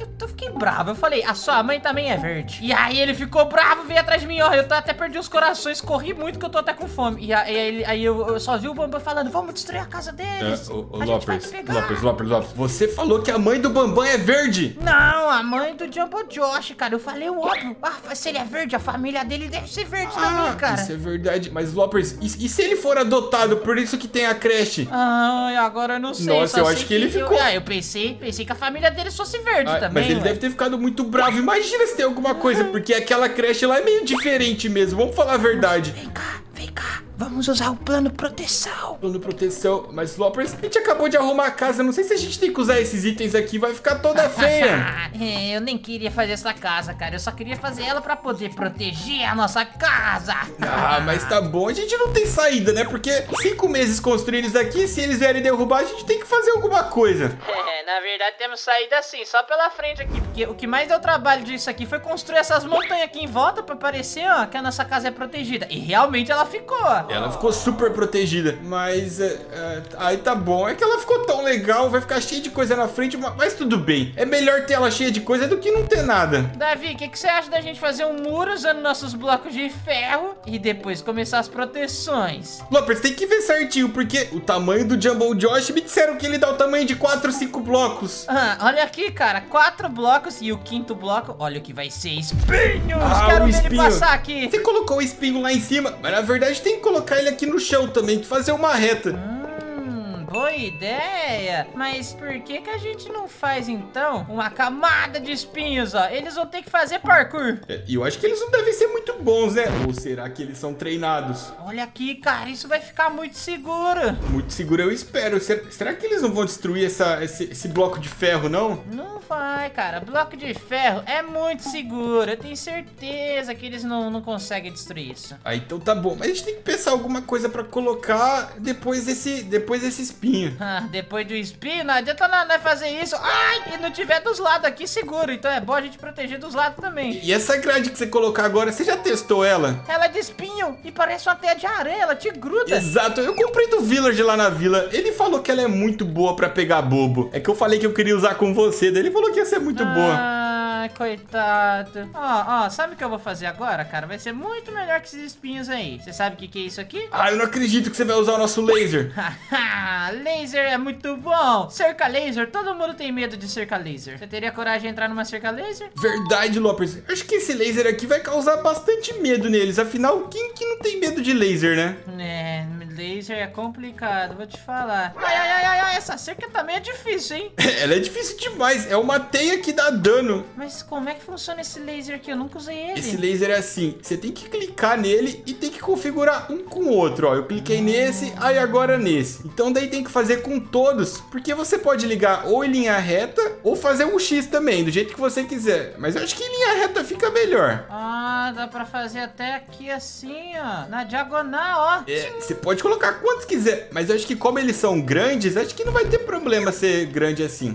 fiquei bravo. Eu falei, a sua mãe também é verde. E aí ele ficou bravo, veio atrás de mim, ó. Eu até perdi os corações, corri muito que eu tô até com fome. E aí, aí, aí eu, eu só vi o Bambam falando, vamos destruir a casa deles. É, o, o a gente vai Lopers, pegar. Lopers, Lopers, Lopers, você falou que a mãe do Bambam é verde. Não, a mãe do Jumbo Josh, cara. Eu falei o óbvio. Ah, se ele é verde, a família dele deve ser verde Ah, também, cara. isso é verdade. Mas, Lopers, e, e se ele for adotado, por isso que tem a creche? Ai, agora eu não sei. Nossa, só eu sei acho que ele ficou- Eu, ah, eu pensei, pensei que a família dele fosse verde Ah, também. mas ele ué. deve ter ficado muito bravo. Imagina se tem alguma coisa, porque aquela creche lá é meio diferente mesmo. Vamos falar a verdade. Vem cá, vem cá. Vamos usar o plano proteção. Plano proteção. Mas, Lopers, a gente acabou de arrumar a casa. Não sei se a gente tem que usar esses itens aqui. Vai ficar toda feia. É, eu nem queria fazer essa casa, cara. Eu só queria fazer ela pra poder proteger a nossa casa. Ah, mas tá bom. A gente não tem saída, né? Porque cinco meses construindo isso aqui, se eles vierem derrubar, a gente tem que fazer alguma coisa. É, na verdade temos saída assim, só pela frente aqui. Porque o que mais deu trabalho disso aqui foi construir essas montanhas aqui em volta pra parecer, ó, que a nossa casa é protegida. E realmente ela ficou. Ela ficou super protegida, mas é, é, aí tá bom. É que ela ficou tão legal, vai ficar cheia de coisa na frente, ma- mas tudo bem. É melhor ter ela cheia de coisa do que não ter nada. Davi, o que, que você acha da gente fazer um muro usando nossos blocos de ferro e depois começar as proteções? Lopers, tem que ver certinho, porque o tamanho do Jumbo Josh me disseram que ele dá o tamanho de quatro, cinco blocos. Ah, olha aqui, cara, quatro blocos e o quinto bloco, olha o que vai ser espinhos. Ah, Quero o ver ele espinho. passar aqui. Você colocou o espinho lá em cima, mas na verdade tem que colocar ele aqui no chão também, fazer uma reta. Hum, boa ideia. Mas por que que a gente não faz então uma camada de espinhos, ó? Eles vão ter que fazer parkour. É, E eu acho que eles não devem ser muito bons, né? Ou será que eles são treinados? Olha aqui, cara, isso vai ficar muito seguro. Muito seguro, eu espero. Será, será que eles não vão destruir essa, esse, esse bloco de ferro, não? Não vai, cara. Bloco de ferro é muito seguro. Eu tenho certeza que eles não, não conseguem destruir isso. Ah, então tá bom. Mas a gente tem que pensar alguma coisa pra colocar depois desse, depois desse espinho. Ah, depois do espinho, não adianta nós nós fazer isso. Ai, e não tiver dos lados aqui seguro. Então é bom a gente proteger dos lados também. E essa grade que você colocar agora, você já testou ela? Ela é de espinho e parece uma teia de areia, ela te gruda. Exato, eu comprei do Village lá na vila. Ele falou que ela é muito boa pra pegar bobo. É que eu falei que eu queria usar com você, daí ele falou que ia ser muito boa. Ai, coitado. Ó, ó, sabe o que eu vou fazer agora, cara? Vai ser muito melhor que esses espinhos aí. Você sabe o que que é isso aqui? Ah, eu não acredito que você vai usar o nosso laser. Haha, laser é muito bom. Cerca laser, todo mundo tem medo de cerca laser. Você teria coragem de entrar numa cerca laser? Verdade, Lopers. Acho que esse laser aqui vai causar bastante medo neles. Afinal, quem que não tem medo de laser, né? É, laser é complicado, vou te falar. Ai, ai, ai, ai, ai, essa cerca também é difícil, hein? Ela é difícil demais. É uma teia que dá dano. Mas como é que funciona esse laser aqui? Eu nunca usei ele. Esse laser é assim, você tem que clicar nele e tem que configurar um com o outro, ó. Eu cliquei nesse, aí agora nesse. Então daí tem que fazer com todos, porque você pode ligar ou em linha reta ou fazer um X também, do jeito que você quiser. Mas eu acho que em linha reta fica melhor. Ah, dá pra fazer até aqui assim, ó. Na diagonal, ó. É, você pode colocar quantos quiser, mas eu acho que como eles são grandes, acho que não vai ter problema ser grande assim.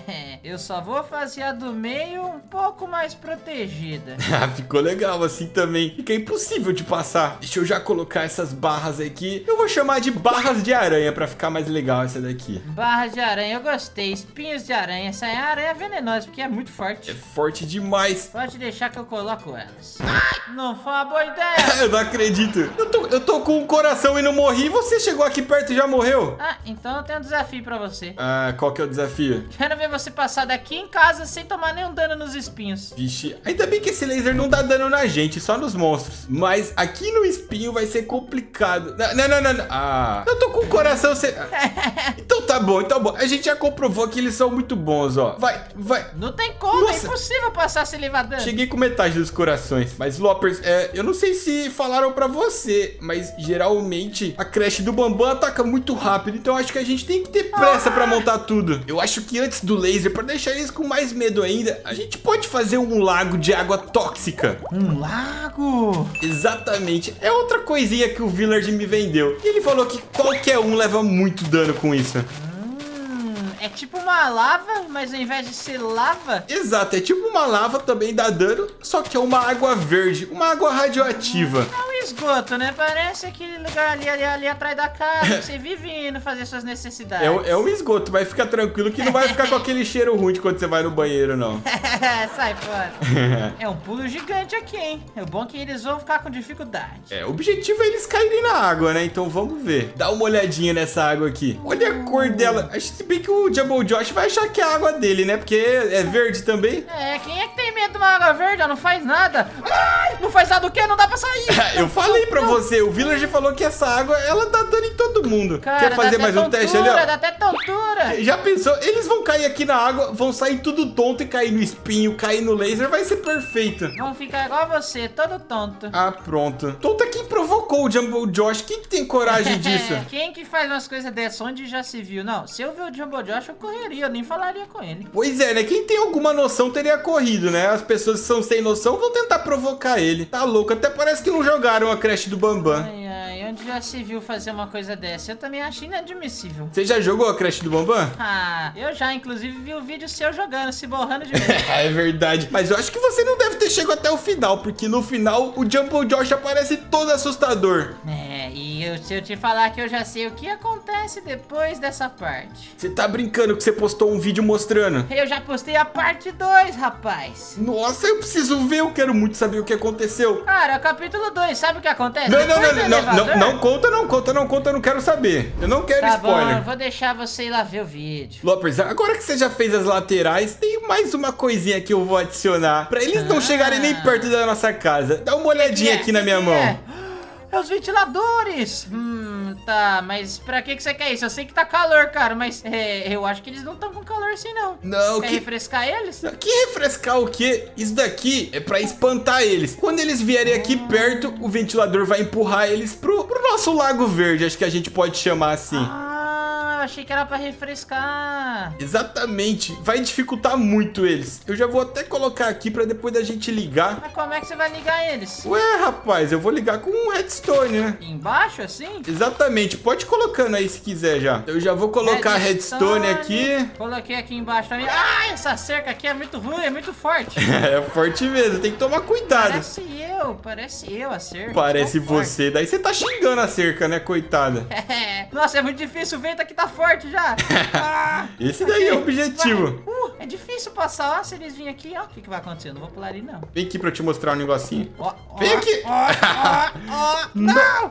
Eu só vou fazer a do meio um pouco mais protegida. Ah, ficou legal assim também. Fica impossível de passar. Deixa eu já colocar essas barras aqui. Eu vou chamar de barras de aranha pra ficar mais legal essa daqui. Barras de aranha, eu gostei. Espinhos de aranha. Essa é a aranha venenosa, porque é muito forte. É forte demais. Pode deixar que eu coloco elas. Ai, não foi uma boa ideia. Eu não acredito. Eu tô, eu tô com um coração e não morri. E você chegou aqui perto e já morreu? Ah, então eu tenho um desafio pra você. Ah, qual que é o desafio? Quero ver você passar daqui em casa sem tomar nenhum dano nos espinhos. Vixe, ainda bem que esse laser não dá dano na gente, só nos monstros. Mas aqui no espinho vai ser complicado. Não, não, não, não. não. Ah, eu tô com o coração... Se... Então tá bom, então bom. A gente já comprovou que eles são muito bons, ó. Vai, vai. Não tem como, Nossa. é impossível passar sem levar dano. Cheguei com metade dos corações. Mas, Lopers, é, eu não sei se falaram pra você, mas geralmente a creche do Bambam ataca muito rápido. Então acho que a gente tem que ter pressa pra montar tudo. Eu acho que antes do laser, pra deixar eles com mais medo ainda, a gente pode fazer um lago de água tóxica. Um lago? Exatamente. É outra coisinha que o Village me vendeu. E ele falou que qualquer um leva muito dano com isso. É tipo uma lava, mas ao invés de ser lava... Exato, é tipo uma lava, também dá dano, só que é uma água verde, uma água radioativa. Não esgoto, né? Parece aquele lugar ali, ali, ali atrás da casa que você vive indo fazer suas necessidades. É, o- é um esgoto, mas fica tranquilo que não vai ficar com aquele cheiro ruim de quando você vai no banheiro, não. Sai fora. É um pulo gigante aqui, hein? É bom que eles vão ficar com dificuldade. É, o objetivo é eles caírem na água, né? Então vamos ver. Dá uma olhadinha nessa água aqui. Olha a cor dela. Acho que bem que o Jumbo Josh vai achar que é a água dele, né? Porque é verde também. É, quem é que tem medo de uma água verde? Ela não faz nada. Ai, não faz nada o quê? Não dá pra sair. Eu falei pra você, o Villager falou que essa água, ela tá dando em todo mundo. Cara, Quer dá fazer até mais um tontura, teste ali, ó? Dá até tontura. Já pensou? Eles vão cair aqui na água, vão sair tudo tonto e cair no espinho, cair no laser, vai ser perfeito. Vão ficar igual você, todo tonto. Ah, pronto. Tonto é quem provocou o Jumbo Josh. Quem que tem coragem disso? Quem que faz umas coisas dessas? Onde já se viu? Não, se eu ver o Jumbo Josh, eu correria, eu nem falaria com ele. Pois é, né? Quem tem alguma noção teria corrido, né? As pessoas que são sem noção vão tentar provocar ele. Tá louco, até parece que não jogaram a creche do Bambam. Ai, ai, onde já se viu fazer uma coisa dessa? Eu também acho inadmissível. Você já jogou a creche do Bambam? Ah, eu já, inclusive, vi o vídeo seu jogando, se borrando de medo. É verdade. Mas eu acho que você não deve ter chegado até o final, porque no final o Jumbo Josh aparece todo assustador. É, e eu, se eu te falar que eu já sei o que acontece depois dessa parte. Você tá brincando que você postou um vídeo mostrando? Eu já postei a parte dois, rapaz. Nossa, eu preciso ver, eu quero muito saber o que aconteceu. Cara, capítulo dois, sabe o que acontece? Não, não, Depois não, do não, não, elevador- não, não conta, não conta, não conta, eu não quero saber. Eu não quero Tá spoiler. bom, eu vou deixar você ir lá ver o vídeo. Lopers, agora que você já fez as laterais, tem mais uma coisinha que eu vou adicionar pra eles não Ah. chegarem nem perto da nossa casa. Dá uma olhadinha Que que aqui na é? minha Que mão. que É? É os ventiladores. Hum, tá, mas pra que que você quer isso? Eu sei que tá calor, cara, mas é, eu acho que eles não estão com calor assim, não. Não, Quer que... refrescar eles? Que refrescar o quê? Isso daqui é pra espantar eles. Quando eles vierem aqui perto, o ventilador vai empurrar eles pro, pro nosso Lago Verde. Acho que a gente pode chamar assim. Ah, eu achei que era pra refrescar. Exatamente. Vai dificultar muito eles. Eu já vou até colocar aqui pra depois da gente ligar. Mas como é que você vai ligar eles? Ué, rapaz, eu vou ligar com um redstone, né? Embaixo, assim? Exatamente. Pode ir colocando aí se quiser já. Eu já vou colocar a redstone aqui. Coloquei aqui embaixo também. Ah, essa cerca aqui é muito ruim, é muito forte. É forte mesmo. Tem que tomar cuidado. Parece eu, parece eu a cerca. Parece Tô forte. você. Daí você tá xingando a cerca, né, coitada? Nossa, é muito difícil, o vento aqui tá forte já. Ah, Esse daí é o objetivo. vai. Uh, é difícil passar, ó, se eles virem aqui, ó. O que que vai acontecer? Eu não vou pular ali, não. Vem aqui pra eu te mostrar um negocinho. Ó, ó, Vem aqui. Ó, ó, ó. Não,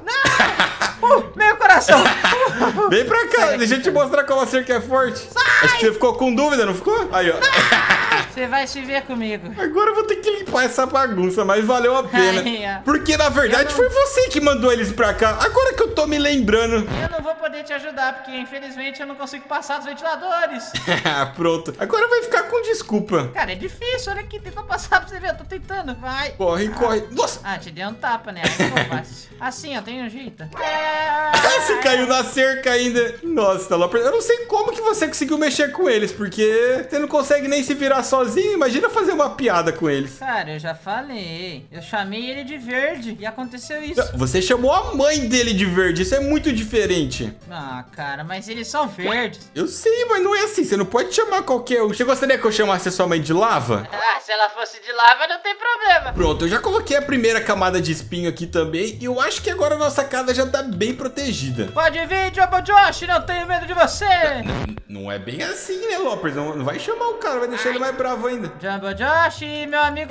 não. Uh, meu coração. Uh, Vem pra cá. Sai Deixa eu te mostrar como a cerca é forte. Acho que você ficou com dúvida, não ficou? Aí, ó. Você vai se ver comigo. Agora eu vou ter que limpar essa bagunça, mas valeu a pena. Aí, ó. Porque, na verdade, Eu foi você que mandou eles pra cá. Agora que eu tô me lembrando. Eu não vou poder te ajudar, porque infelizmente eu não consigo passar dos ventiladores. Pronto. Agora vai ficar com desculpa. Cara, é difícil, olha aqui, tenta passar pra você ver, eu tô tentando, vai. Corre, corre. Nossa, Ah, te dei um tapa, né? Aí ficou fácil. Assim, ó, tem um jeito. É... você caiu na cerca ainda. Nossa, Lopper, eu não sei como que você conseguiu mexer com eles, porque você não consegue nem se virar sozinho. Imagina fazer uma piada com eles. Cara, eu já falei. Eu chamei ele de verde e aconteceu isso. Você chamou a mãe dele de verde, isso é muito diferente. Ah, cara, mas eles são verdes. Eu sei, mas não é assim, você não pode chamar qualquer um. Você gostaria que eu chamasse a sua mãe de lava? Ah, se ela fosse de lava, não tem problema. Pronto, eu já coloquei a primeira camada de espinho aqui também, e eu acho que agora a nossa casa já tá bem protegida. Pode vir, Jumbo Josh, não tenho medo de você. N- Não é bem assim, né, Lopers? Não, não vai chamar o cara, vai deixar ele mais bravo ainda. Jumbo Josh, meu amigo.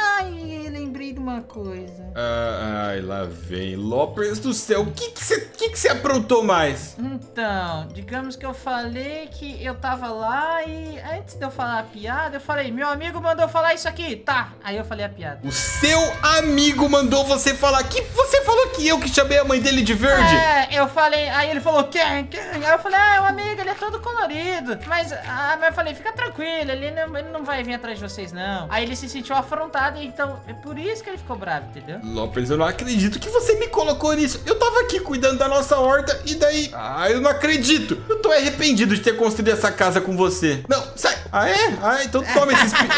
Ai, lembrei de uma coisa. Ah, ai, lá vem. Lopers do céu, o que que você que que você aprontou mais? Então, digamos que eu falei que eu tava lá e antes de eu falar a piada, eu falei, meu amigo mandou falar isso aqui, tá? Aí eu falei a piada. O seu amigo mandou você falar que você falou que eu que chamei a mãe dele de verde? É, eu falei, aí ele falou, quem, quem? Aí eu falei, ah, é um amigo, ele é todo colorido. Mas, ah, mas eu falei, fica tranquilo, ele não, ele não vai vir atrás de vocês, não. Aí ele se sentiu afrontado, então é por isso que ele ficou bravo, entendeu? Lopers, eu não acredito que você me colocou nisso. Eu tava aqui cuidando da nossa horta e daí... Ah, eu não acredito. Eu tô arrependido de ter construído essa casa com você. Não, sai. Ah, é? Ah, então toma esse espinho.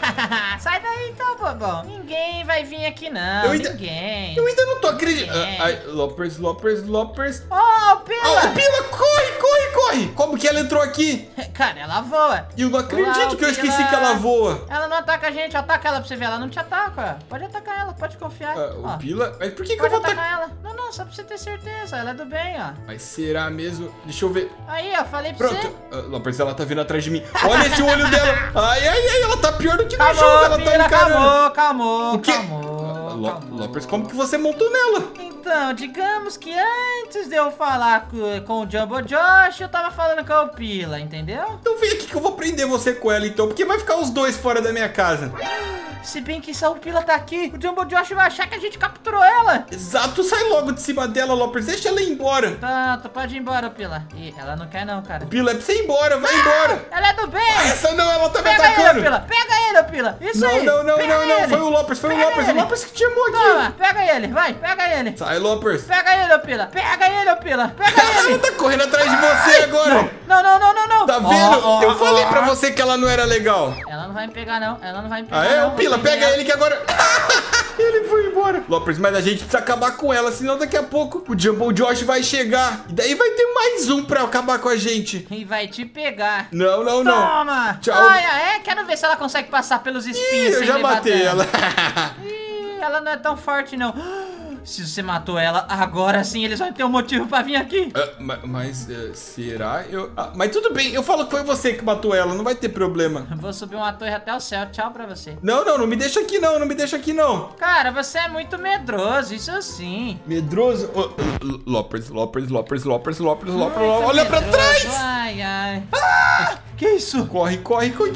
Sai daí então, bobão. Ninguém vai vir aqui, não. Eu ainda- Ninguém. Eu ainda não tô acreditando. É. Ai, Lopers, Lopers, Lopers. Oh, Pila! Oh, Pila, corre, corre, corre! Como que ela entrou aqui? Cara, ela voa. Eu não acredito Olá, que eu esqueci Pila. que ela voa. Ela não ataca a gente, ataca ela pra você ver. Ela não te ataca. Pode atacar ela, pode confiar. Ah, Ó, o Pila? Mas por que, que eu pode vou atacar atacar? ela. Não, não, só pra você ter certeza. Ela é do bem, ó. Mas será mesmo? Deixa eu ver. Aí, ó, falei pra Pronto. você. Ah, Lopers, ela tá vindo atrás de mim. Olha esse olho dela. Ai, ai, ai, ela tá pior do que no Calmou, jogo. Ela tá Pila, encarando. calmou, calmou, O quê? calmou, Ah, Lo- calmou. Lopers, como que você montou nela? Então, digamos que antes de eu falar com, com o Jumbo Josh, eu tava falando com o Pila, entendeu? Então vem aqui que eu vou prender você com ela então, porque vai ficar os dois fora da minha casa. Se bem que se o Pila tá aqui, o Jumbo Josh vai achar que a gente capturou ela. Exato, sai logo de cima dela, Lopers, deixa ela ir embora. Tá, tu pode ir embora, Pila. Ih, ela não quer não, cara. Pila, é pra você ir embora, vai embora. Ela é do bem. Essa não, ela tá me Pega ele, atacando. Pila. Pega ele, Pila. Isso Não, aí. não, não, Pega não, não, ele. foi o Lopers, foi o Pega Lopers, ele. o Lopers que te chamou aqui. Toma, pega ele, vai, pega ele. Sai, Lopers. Pega ele, ô Pila. Pega ele, ô Pila. Pega Ela ele. tá correndo atrás de você agora. Não, não, não, não, não. Tá Ó, vendo? ó, Eu ó, falei ó. pra você que ela não era legal. Ela não vai me pegar, não. Ela não vai me pegar, Ah, é? não. O Pila, Vou prender pega ela. ele que agora... Ele foi embora. Lopers, mas a gente precisa acabar com ela, senão daqui a pouco o Jumbo Josh vai chegar. E daí vai ter mais um pra acabar com a gente. E vai te pegar. Não, não, não. Toma! Tchau. Ai, ai, é? Quero ver se ela consegue passar pelos Ih, espinhos eu sem já levar matei dano. ela. Ih, ela não é tão forte, não. Se você matou ela, agora sim eles vão ter um motivo pra vir aqui. Ah, ma- mas eh, será? Eu... Ah, mas tudo bem, eu falo que foi você que matou ela, não vai ter problema. Eu vou subir uma torre até o céu. Tchau pra você. Não, não, não me deixa aqui não, não me deixa aqui não. Cara, você é muito medroso, isso sim. Medroso. Oh, oh, Lopers, Lopers, Lopers, Lopers, Lopers, Lopers, Muito olha pra medroso. trás! Ai, ai. Ah, que isso? Corre, corre, corre.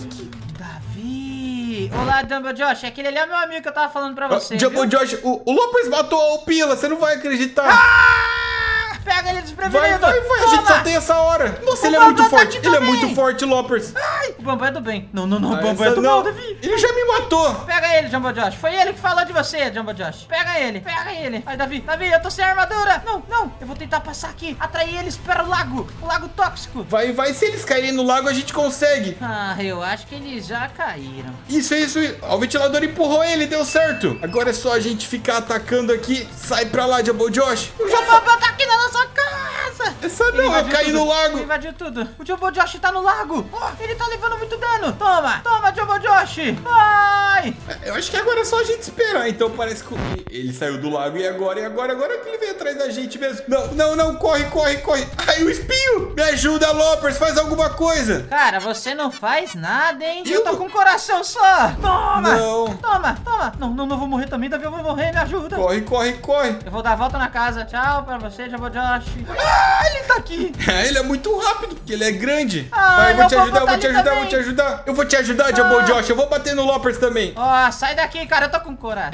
Davi. Olá, Jumbo Josh. Aquele ali é meu amigo que eu tava falando pra você. Ah, Jumbo viu? Josh, o, o Lopers matou o Pila, você não vai acreditar. Ah! Pega ele desprevenido. Vai, vai, vai, a gente Toma. só tem essa hora. Nossa, O ele é Bambam muito tá forte, aqui ele é também. muito forte, Lopers. Ai, o Bambam é do bem. Não, não, não, o Ah, Bambam é essa do não. mal, Davi. Ele já me matou. Pega ele, Jumbo Josh. Foi ele que falou de você, Jumbo Josh. Pega ele, pega ele. Ai, Davi, Davi, eu tô sem armadura. Não, não, eu vou tentar passar aqui. Atrair eles para o lago, o lago tóxico. Vai, vai, se eles caírem no lago, a gente consegue. Ah, eu acho que eles já caíram. Isso, isso, isso. Ó, o ventilador empurrou ele, deu certo. Agora é só a gente ficar atacando aqui. Sai pra lá, Jumbo Josh. Eu O já Bambam tá aqui na nossa casa. Essa Ele não, eu invadiu caí tudo. no lago. Ele invadiu tudo. O Jumbo Josh tá no lago. Ó, ele tá levando muito dano. Toma, toma, Jumbo Josh. Ai. Eu acho que agora é só a gente esperar. Então parece que o- ele saiu do lago e agora, e agora, agora que ele veio atrás da gente mesmo. Não, não, não, corre, corre, corre. Ai, o espinho. Me ajuda, Lopers, faz alguma coisa. Cara, você não faz nada, hein? Eu, Eu tô não- com um coração só. Toma. Não. Toma, toma. Não, não, não vou morrer também, Davi. Eu vou morrer, me ajuda. Corre, corre, corre. Eu vou dar a volta na casa. Tchau pra você, Jumbo Josh. Ah, ele tá aqui. Ele é muito rápido, porque ele é grande. Ah, Vai, eu vou meu te povo ajudar, eu tá vou te ali ajudar, eu também. vou te ajudar. Eu vou te ajudar, Jumbo Ah. Josh. Eu vou bater no Lopers também. Ó, sai daqui, cara. Eu tô com coração.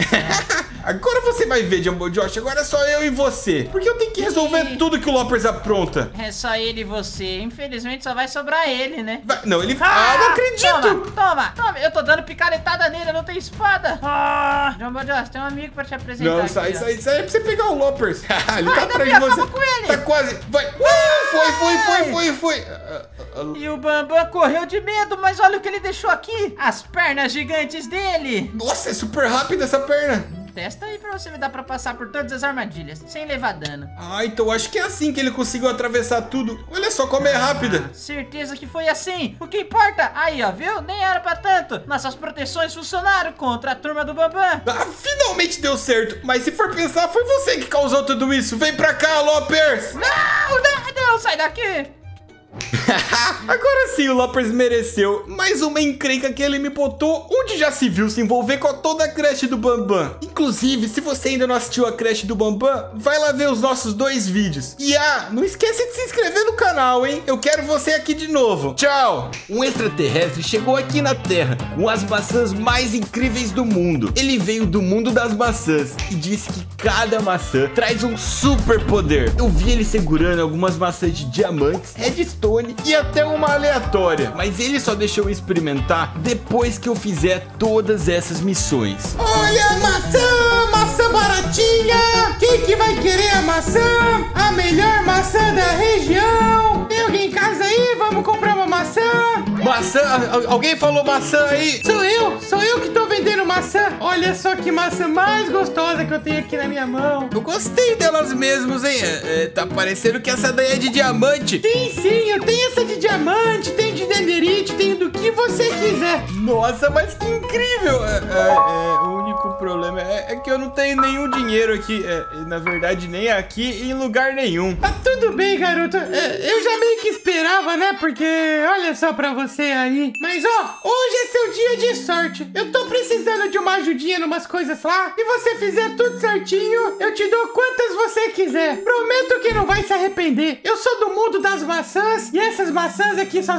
Agora você vai ver, Jumbo Josh. Agora é só eu e você. Porque eu tenho que resolver Ih. tudo que o Lopers apronta. É só ele e você. Infelizmente só vai sobrar ele, né? Vai- Não, ele... Ah, não acredito. Toma, toma, toma. Eu tô dando picaretada nele, eu não tenho espada. Ah, Jumbo Josh, tem um amigo pra te apresentar. Não, aqui, sai, ó. sai, sai. É pra você pegar o Lopers. ele Vai, tá atrás Davi, de você. acaba com ele. Tá quase. Vai. Uh, foi, foi, foi, foi, foi. Ah, ah, ah. E o Bambam correu de medo, mas olha o que ele deixou aqui. As pernas gigantes dele. Nossa, é super rápido essa perna. Testa aí pra você ver, dá pra passar por todas as armadilhas, sem levar dano. Ah, então acho que é assim que ele conseguiu atravessar tudo. Olha só como é rápida. Certeza que foi assim. O que importa? Aí, ó, viu? Nem era pra tanto. Nossas proteções funcionaram contra a turma do Bambam. Ah, finalmente deu certo. Mas se for pensar, foi você que causou tudo isso. Vem pra cá, Lopers. Não, não, não, sai daqui. Agora sim o Lopers mereceu mais uma encrenca que ele me botou, onde já se viu se envolver com toda a creche do Bambam. Inclusive, se você ainda não assistiu a creche do Bambam, vai lá ver os nossos dois vídeos. E ah, não esquece de se inscrever no canal, hein? Eu quero você aqui de novo. Tchau! Um extraterrestre chegou aqui na Terra com as maçãs mais incríveis do mundo. Ele veio do mundo das maçãs e disse que cada maçã traz um super poder. Eu vi ele segurando algumas maçãs de diamantes, redstone e até uma aleatória, mas ele só deixou eu experimentar depois que eu fizer todas essas missões. Olha a maçã, maçã baratinha. Quem que vai querer a maçã? A melhor maçã da região. Tem alguém em casa aí? Vamos comprar uma maçã? maçã? Al- alguém falou maçã aí? Sou eu, sou eu que tô vendendo maçã. Olha só que maçã mais gostosa que eu tenho aqui na minha mão. Eu gostei delas mesmos, hein? É, é, tá parecendo que essa daí é de diamante. Sim, sim, eu tenho essa de diamante, tenho de denderite, tenho do que você quiser. Nossa, mas que incrível! É, é, é, o único problema é, é que eu não tenho nenhum dinheiro aqui. É, na verdade, nem aqui em lugar nenhum. Tá tudo bem, garoto. É, eu já meio que esperava, né? Porque olha só pra você aí. Mas ó, hoje é seu dia de sorte. Eu tô precisando de uma ajudinha numas coisas lá. Se você fizer tudo certinho, eu te dou quantas você quiser. Prometo que não vai se arrepender. Eu sou do mundo das maçãs e essas maçãs aqui são as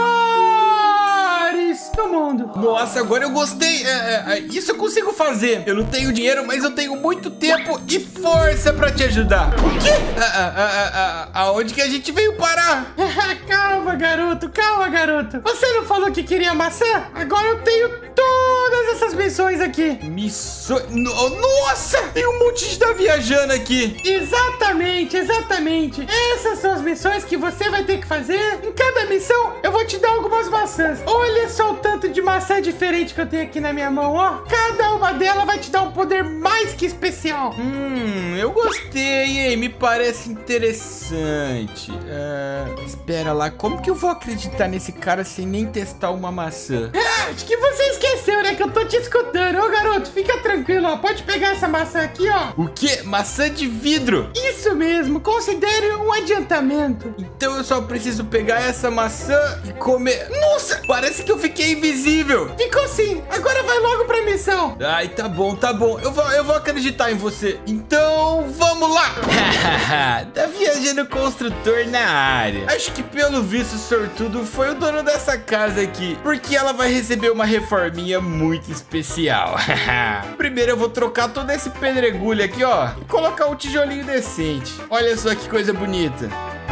melhores do mundo. Nossa, agora eu gostei. É, é, isso eu consigo fazer. Eu não tenho dinheiro, mas eu tenho muito tempo e força pra te ajudar. O quê? A, a, a, a, aonde que a gente veio parar? Calma, garoto, calma, garoto. Você não falou que queria maçã? Agora eu tenho todas essas missões aqui. Missões? No, nossa! Tem um monte de gente tá viajando aqui. Exatamente, exatamente. Essas são as missões que você vai ter que fazer. Em cada missão, eu vou te dar algumas maçãs. Olha só o tanto de maçã diferente que eu tenho aqui na minha mão, ó. Cada uma delas vai te dar um poder mais que especial. Hum, eu gostei, hein? Me parece interessante. Uh, espera lá, como que eu vou acreditar nesse cara sem nem testar uma maçã? Ah, acho que você esqueceu, né? Que eu tô te escutando. Ô, garoto, fica tranquilo, ó. Pode pegar essa maçã aqui, ó. O quê? Maçã de vidro? Isso mesmo, considere um adiantamento. Então eu só preciso pegar essa maçã e comer. Nossa, parece que eu fiquei invisível. Ficou sim, agora vai logo pra missão. Ai, tá bom, tá bom. Eu vou, eu vou acreditar em você. Então, vamos lá. Tá viajando construtor na área. Acho que pelo visto o sortudo foi o dono dessa casa aqui, porque ela vai receber uma reforminha muito especial. Primeiro eu vou trocar todo esse pedregulho aqui, ó, e colocar um tijolinho decente. Olha só que coisa bonita.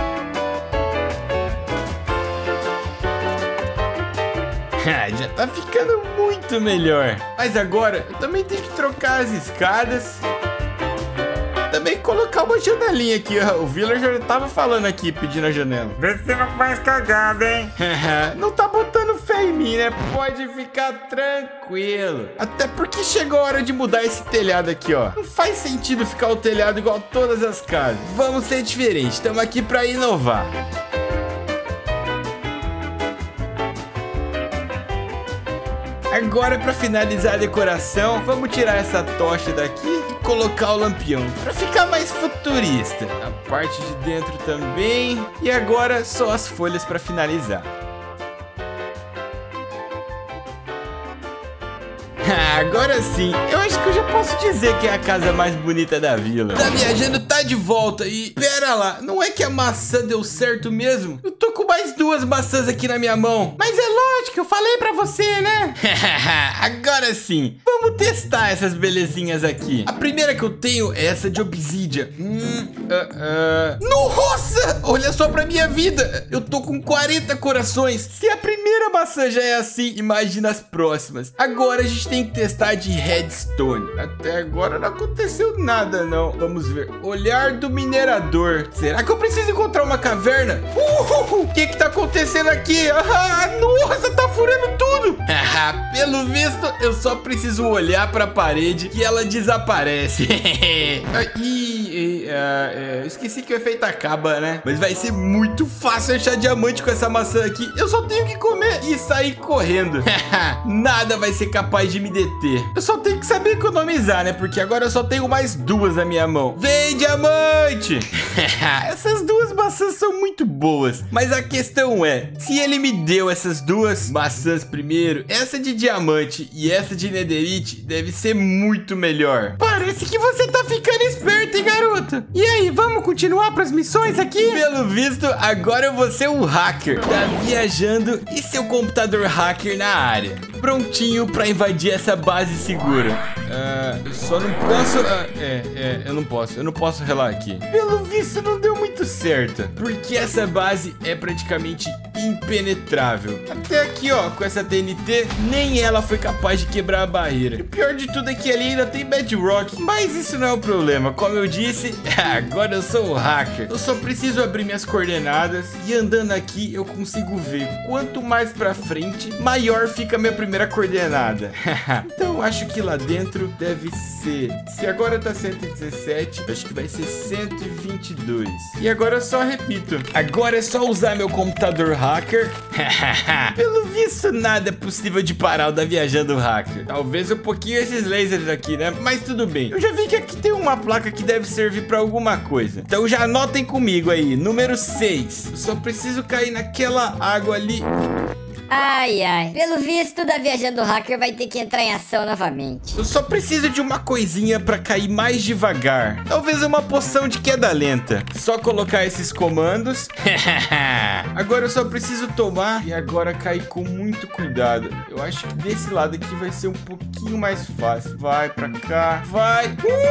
Já tá ficando muito melhor. Mas agora eu também tenho que trocar as escadas. Também colocar uma janelinha aqui, ó. O Villager já tava falando aqui, pedindo a janela. Vê se não faz cagada, hein? Não tá botando fé em mim, né? Pode ficar tranquilo. Até porque chegou a hora de mudar esse telhado aqui, ó. Não faz sentido ficar o telhado igual todas as casas. Vamos ser diferentes. Estamos aqui pra inovar. Agora, para finalizar a decoração, vamos tirar essa tocha daqui e colocar o lampião, para ficar mais futurista. A parte de dentro também. E agora, só as folhas para finalizar. Agora sim, eu acho que eu já posso dizer que é a casa mais bonita da vila. Tá viajando, tá de volta e... Pera lá, não é que a maçã deu certo mesmo? Eu tô com mais duas maçãs aqui na minha mão. Mas é lógico, eu falei pra você, né? Agora sim, vamos testar essas belezinhas aqui. A primeira que eu tenho é essa de obsidian. Hum, uh, uh... Nossa, olha só pra minha vida. Eu tô com quarenta corações. Se a primeira maçã já é assim, imagina as próximas. Agora a gente tem que testar de redstone. Até agora não aconteceu nada, não. Vamos ver. Olhar do minerador. Será que eu preciso encontrar uma caverna? Uh, o que que tá acontecendo aqui? Ah, nossa, tá furando tudo. Pelo visto, eu só preciso olhar pra parede que ela desaparece. Ih, uh, uh, esqueci que o efeito acaba, né? Mas vai ser muito fácil achar diamante com essa maçã aqui. Eu só tenho que comer e sair correndo. Nada vai ser capaz de me deter. Eu só tenho que saber economizar, né? Porque agora eu só tenho mais duas na minha mão. Vem, diamante! Essas duas maçãs são muito boas. Mas a questão é, se ele me deu essas duas maçãs primeiro, essa de diamante e essa de netherite deve ser muito melhor. Parece que você tá ficando esperto, hein, garoto? E aí, vamos continuar pras missões aqui? Pelo visto, agora eu vou ser um hacker. Tá viajando e seu computador hacker na área. prontinho pra invadir essa base segura. Uh, eu só não posso... Uh, é, é, eu não posso. Eu não posso relar aqui. Pelo visto, não deu muito certo. Porque essa base é praticamente impenetrável. Até aqui, ó, com essa T N T, nem ela foi capaz de quebrar a barreira. E o pior de tudo é que ali ainda tem Bedrock. Mas isso não é o problema. Como eu disse, agora eu sou o hacker. Eu só preciso abrir minhas coordenadas e andando aqui eu consigo ver. Quanto mais pra frente, maior fica a minha primeira coordenada. Então acho que lá dentro deve ser... Se agora tá cento e dezessete, acho que vai ser cento e vinte e dois. E agora eu só repito. Agora é só usar meu computador hacker. Pelo visto, nada é possível de parar o da Viajando Hacker. Talvez um pouquinho esses lasers aqui, né? Mas tudo bem. Eu já vi que aqui tem uma placa que deve servir pra alguma coisa. Então já anotem comigo aí. Número seis. Eu só preciso cair naquela água ali. Ai, ai. Pelo visto, da Viajando Hacker vai ter que entrar em ação novamente. Eu só preciso de uma coisinha pra cair mais devagar. Talvez uma poção de queda lenta. Só colocar esses comandos. Agora eu só preciso tomar e agora cair com muito cuidado. Eu acho que desse lado aqui vai ser um pouquinho mais fácil. Vai pra cá. Vai.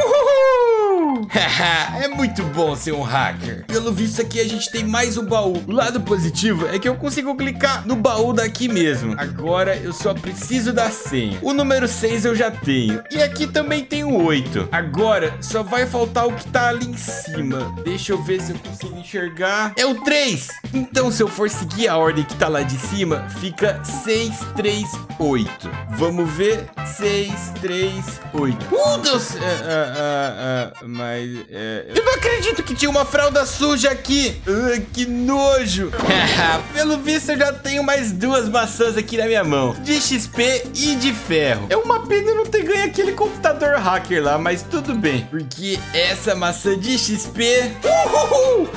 Uhul! É muito bom ser um hacker. Pelo visto aqui a gente tem mais um baú. O lado positivo é que eu consigo clicar no baú daqui mesmo. Agora eu só preciso da senha. O número seis eu já tenho. E aqui também tem o oito. Agora só vai faltar o que tá ali em cima. Deixa eu ver se eu consigo enxergar. É o três. Então se eu for seguir a ordem que tá lá de cima, fica seis, três, oito. Vamos ver. seis, três, oito. Uh, Deus! Uh, uh, uh, uh, mas... Uh, eu não acredito que tinha uma fralda suja aqui. Uh, que nojo. Pelo visto eu já tenho mais duas maçãs aqui na minha mão. De X P e de ferro. É uma pena eu não ter ganho aquele computador hacker lá, mas tudo bem. Porque essa maçã de X P... Uhul! Uh, uh,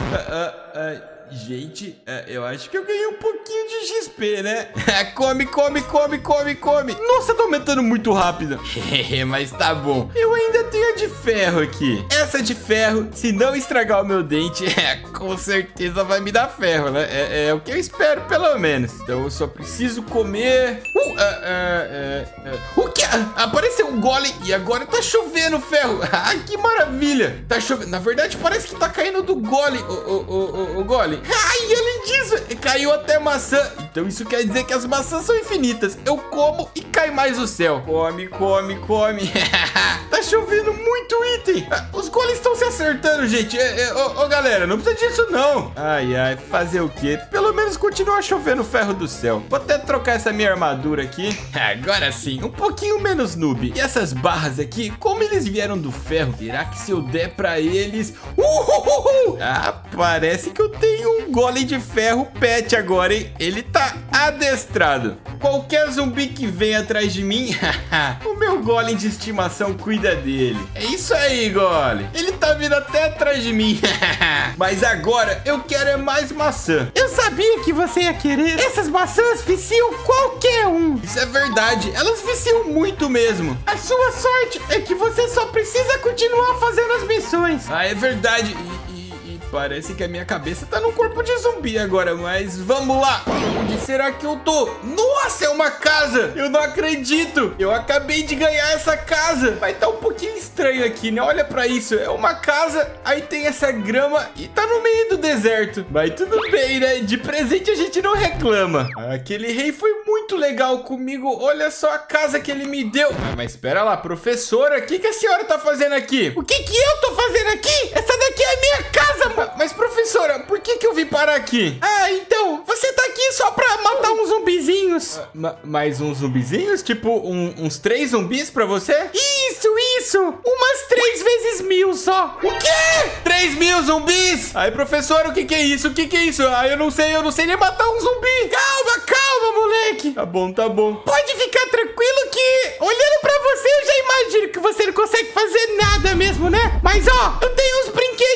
uh. Gente, eu acho que eu ganhei um pouquinho de X P, né? Come, come, come, come, come. Nossa, tá aumentando muito rápido. Mas tá bom. Eu ainda tenho a de ferro aqui. Essa de ferro, se não estragar o meu dente, com certeza vai me dar ferro, né? É, é o que eu espero, pelo menos. Então eu só preciso comer... Uh, uh, uh, uh, uh. O que? Apareceu um golem e agora tá chovendo ferro. Ah, que maravilha. Tá chovendo. Na verdade, parece que tá caindo do golem, o, o, o, o golem. Ai, além disso, caiu até maçã. Então isso quer dizer que as maçãs são infinitas. Eu como e cai mais o céu. Come, come, come. Tá chovendo muito item. Os golems estão se acertando, gente. é, é, ô, ô, galera, não precisa disso não. Ai, ai, fazer o quê? Pelo menos continua chovendo ferro do céu. Vou até trocar essa minha armadura aqui. Agora sim, um pouquinho menos noob. E essas barras aqui, como eles vieram do ferro, será que se eu der pra eles... Uhuhuhu! Ah, parece que eu tenho um golem de ferro pet agora, hein? Ele tá adestrado. Qualquer zumbi que vem atrás de mim, o meu golem de estimação cuida dele. É isso aí, golem. Ele tá vindo até atrás de mim. Mas agora eu quero é mais maçã. Eu sabia que você ia querer. Essas maçãs viciam qualquer um. Isso é verdade. Elas viciam muito mesmo. A sua sorte é que você só precisa continuar fazendo as missões. Ah, é verdade. E... Parece que a minha cabeça tá num corpo de zumbi agora, mas vamos lá. Onde será que eu tô? Nossa, é uma casa. Eu não acredito. Eu acabei de ganhar essa casa. Vai tá um pouquinho estranho aqui, né? Olha pra isso. É uma casa, aí tem essa grama e tá no meio do deserto. Mas tudo bem, né? De presente a gente não reclama. Aquele rei foi muito legal comigo. Olha só a casa que ele me deu. Ah, mas espera lá, professora. O que, que a senhora tá fazendo aqui? O que que eu tô fazendo aqui? Essa daqui é a minha casa. Mas, professora, por que que eu vim parar aqui? Ah, então, você tá aqui só pra matar uns zumbizinhos. Uh, ma mais uns zumbizinhos? Tipo, um, uns três zumbis pra você? Isso, isso. Umas três vezes mil só. O quê? Três mil zumbis? Aí, professora, o que que é isso? O que que é isso? Ah, eu não sei, eu não sei nem matar um zumbi. Calma, calma, moleque. Tá bom, tá bom. Pode ficar tranquilo que, olhando pra você, eu já imagino que você não consegue fazer nada mesmo, né? Mas, ó, eu tenho uns brinquedinhos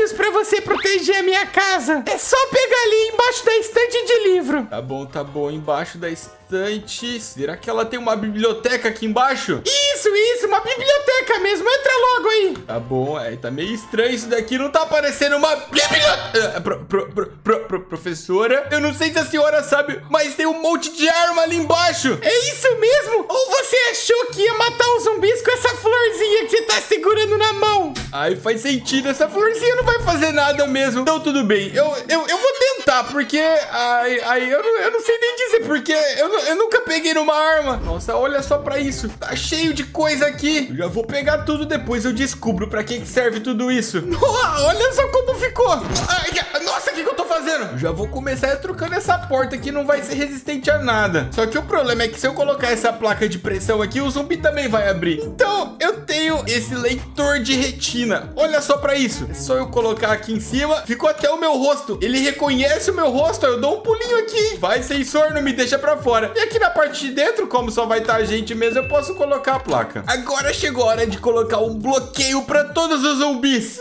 livros pra você proteger a minha casa. É só pegar ali embaixo da estante de livro. Tá bom, tá bom. Embaixo da estante. Será que ela tem uma biblioteca aqui embaixo? Isso, isso, uma biblioteca mesmo. Entra logo aí. Tá bom, é, tá meio estranho isso daqui. Não tá parecendo uma biblioteca. Pro, pro, pro, pro, pro, professora, eu não sei se a senhora sabe, mas tem um monte de arma ali embaixo. É isso mesmo? Ou você achou que ia matar os zumbis com essa florzinha que você tá segurando na mão? Aí faz sentido, essa florzinha não vai fazer nada mesmo. Então tudo bem, eu, eu, eu vou tentar, porque aí, aí eu, não, eu não sei nem dizer, porque eu, eu nunca peguei numa arma. Nossa, olha só pra isso, tá cheio de coisa aqui. Eu já vou pegar tudo, depois eu descubro pra que que serve tudo isso. Oh, olha só como ficou. Ai, nossa, o que que eu tô fazendo? Eu já vou começar trocando essa porta que não vai ser resistente a nada. Só que o problema é que se eu colocar essa placa de pressão aqui, o zumbi também vai abrir. Então eu tenho esse leitor de retina. Olha só pra isso. É só eu colocar aqui em cima. Ficou até o meu rosto. Ele reconhece o meu rosto. Eu dou um pulinho aqui. Vai, sensor, não me deixa pra fora. E aqui na parte de dentro, como só vai estar a gente mesmo, eu posso colocar a placa. Agora chegou a hora de colocar um bloqueio pra todos os zumbis.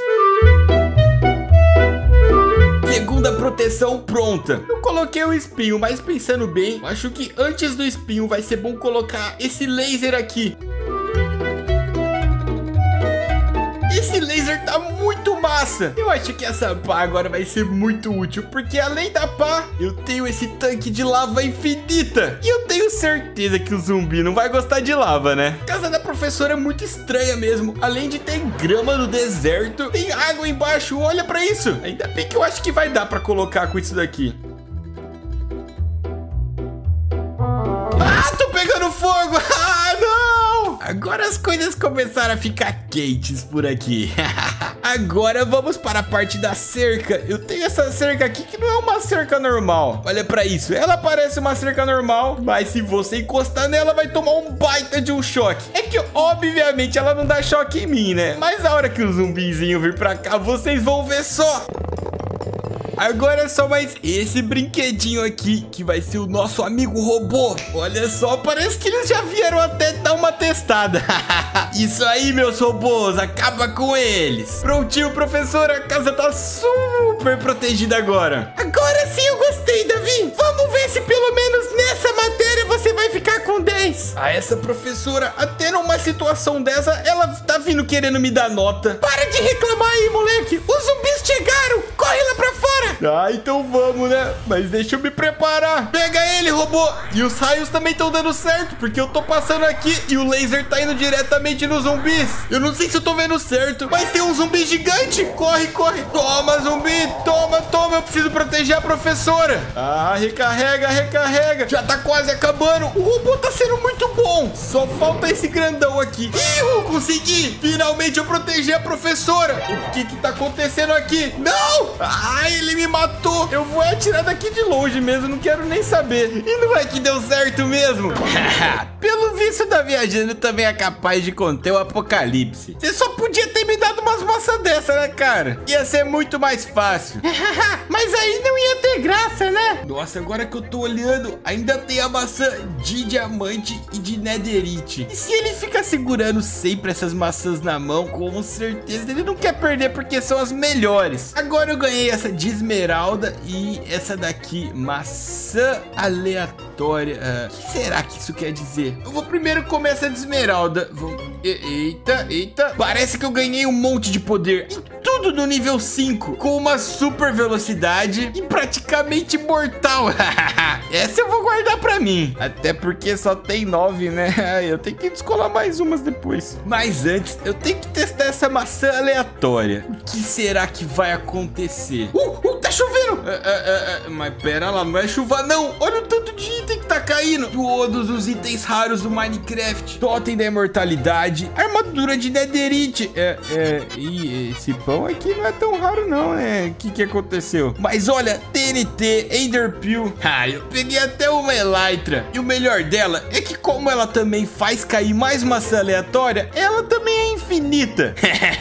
Segunda proteção pronta. Eu coloquei o espinho, mas pensando bem, acho que antes do espinho vai ser bom colocar esse laser aqui. Esse laser tá muito massa. Eu acho que essa pá agora vai ser muito útil, porque além da pá, eu tenho esse tanque de lava infinita. E eu tenho certeza que o zumbi não vai gostar de lava, né? A casa da professora é muito estranha mesmo. Além de ter grama no deserto, tem água embaixo. Olha pra isso. Ainda bem que eu acho que vai dar pra colocar com isso daqui. Ah, tô pegando fogo. Ah, não. Agora as coisas começaram a ficar quentes por aqui. Agora vamos para a parte da cerca. Eu tenho essa cerca aqui que não é uma cerca normal. Olha pra isso. Ela parece uma cerca normal, mas se você encostar nela, vai tomar um baita de um choque. É que, obviamente, ela não dá choque em mim, né? Mas a hora que o zumbizinho vir pra cá, vocês vão ver só. Agora é só mais esse brinquedinho aqui, que vai ser o nosso amigo robô. Olha só, parece que eles já vieram até dar uma testada. Isso aí, meus robôs, acaba com eles. Prontinho, professor, a casa tá super protegida agora. Agora sim eu gostei, Davi. Vamos ver se pelo menos nessa matéria você vai ficar com dez. Ah, essa professora, até numa situação dessa, ela tá vindo querendo me dar nota. Para de reclamar aí, moleque. Os zumbis chegaram. Corre lá pra fora. Ah, então vamos, né? Mas deixa eu me preparar. Pega ele, robô. E os raios também estão dando certo, porque eu tô passando aqui e o laser tá indo diretamente nos zumbis. Eu não sei se eu tô vendo certo, mas tem um zumbi gigante. Corre, corre. Toma, zumbi. Toma, toma. Eu preciso proteger a professora. Ah, recarrega, recarrega. Já tá quase acabando. O robô tá sendo muito bom. Só falta esse grandão aqui. Ih, eu consegui. Finalmente eu protegi a professora. O que que tá acontecendo aqui? Não. Ah, ele me matou. Eu vou atirar daqui de longe mesmo, não quero nem saber. E não é que deu certo mesmo? Pelo visto, da Viajando também é capaz de conter o apocalipse. Você só podia ter me dado umas maçãs dessa, né, cara? Ia ser muito mais fácil. Mas aí não ia ter graça, né? Nossa, agora que eu tô olhando, ainda tem a maçã de diamante e de netherite. E se ele fica segurando sempre essas maçãs na mão, com certeza ele não quer perder, porque são as melhores. Agora eu ganhei essa de esmeralda e essa daqui, maçã aleatória. Uh, o que será que isso quer dizer? Eu vou primeiro comer essa de esmeralda. Vou... Eita, eita. Parece que eu ganhei um monte de poder. E tudo no nível cinco, com uma super velocidade e praticamente mortal. Essa eu vou guardar pra mim. Até porque só tem nove, né? Eu tenho que descolar mais umas depois. Mas antes, eu tenho que testar essa maçã aleatória. O que será que vai acontecer? Uh, uh, tá chovendo. Uh, uh, uh, uh, mas pera lá, não é chuva não. Olha o tanto de item que tá caindo. Todos os itens raros do Minecraft. Totem da imortalidade. Armadura de netherite. É, é, e esse pão aqui não é tão raro não, né? O que que aconteceu? Mas olha, T N T, Enderpeel. Ah, eu peguei até uma Elytra. E o melhor dela é que como ela também faz cair mais maçã aleatória, ela também é infinita.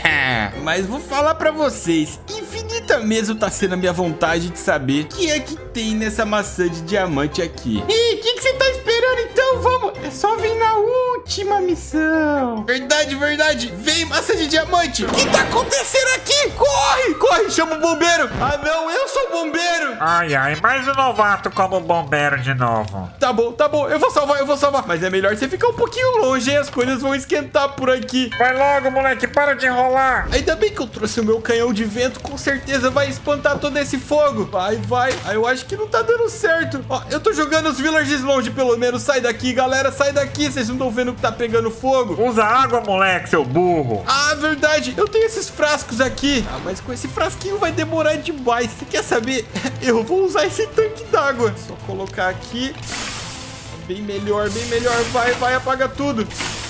Mas vou falar pra vocês, infinita mesmo tá sendo a minha vontade de saber o que é que tem nessa maçã de diamante aqui. E o que que você tá esperando então? Vamos, é só vir na última última missão. Verdade, verdade. Vem, massa de diamante. O que tá acontecendo aqui? Corre, corre, chama o bombeiro. Ah, não, eu sou o bombeiro. Ai, ai, mais um novato como bombeiro de novo. Tá bom, tá bom, eu vou salvar, eu vou salvar. Mas é melhor você ficar um pouquinho longe, hein? As coisas vão esquentar por aqui. Vai logo, moleque, para de enrolar. Ainda bem que eu trouxe o meu canhão de vento. Com certeza vai espantar todo esse fogo. Vai, vai. Ah, eu acho que não tá dando certo. Ó, eu tô jogando os villagers longe, pelo menos. Sai daqui, galera, sai daqui. Vocês não estão vendo que tá pegando fogo? Usa água, moleque, seu burro. Ah, verdade. Eu tenho esses frascos aqui. Ah, mas com esse frasquinho vai demorar demais. Você quer saber? Eu vou usar esse tanque d'água. Só colocar aqui. Bem melhor, bem melhor. Vai, vai, apaga tudo.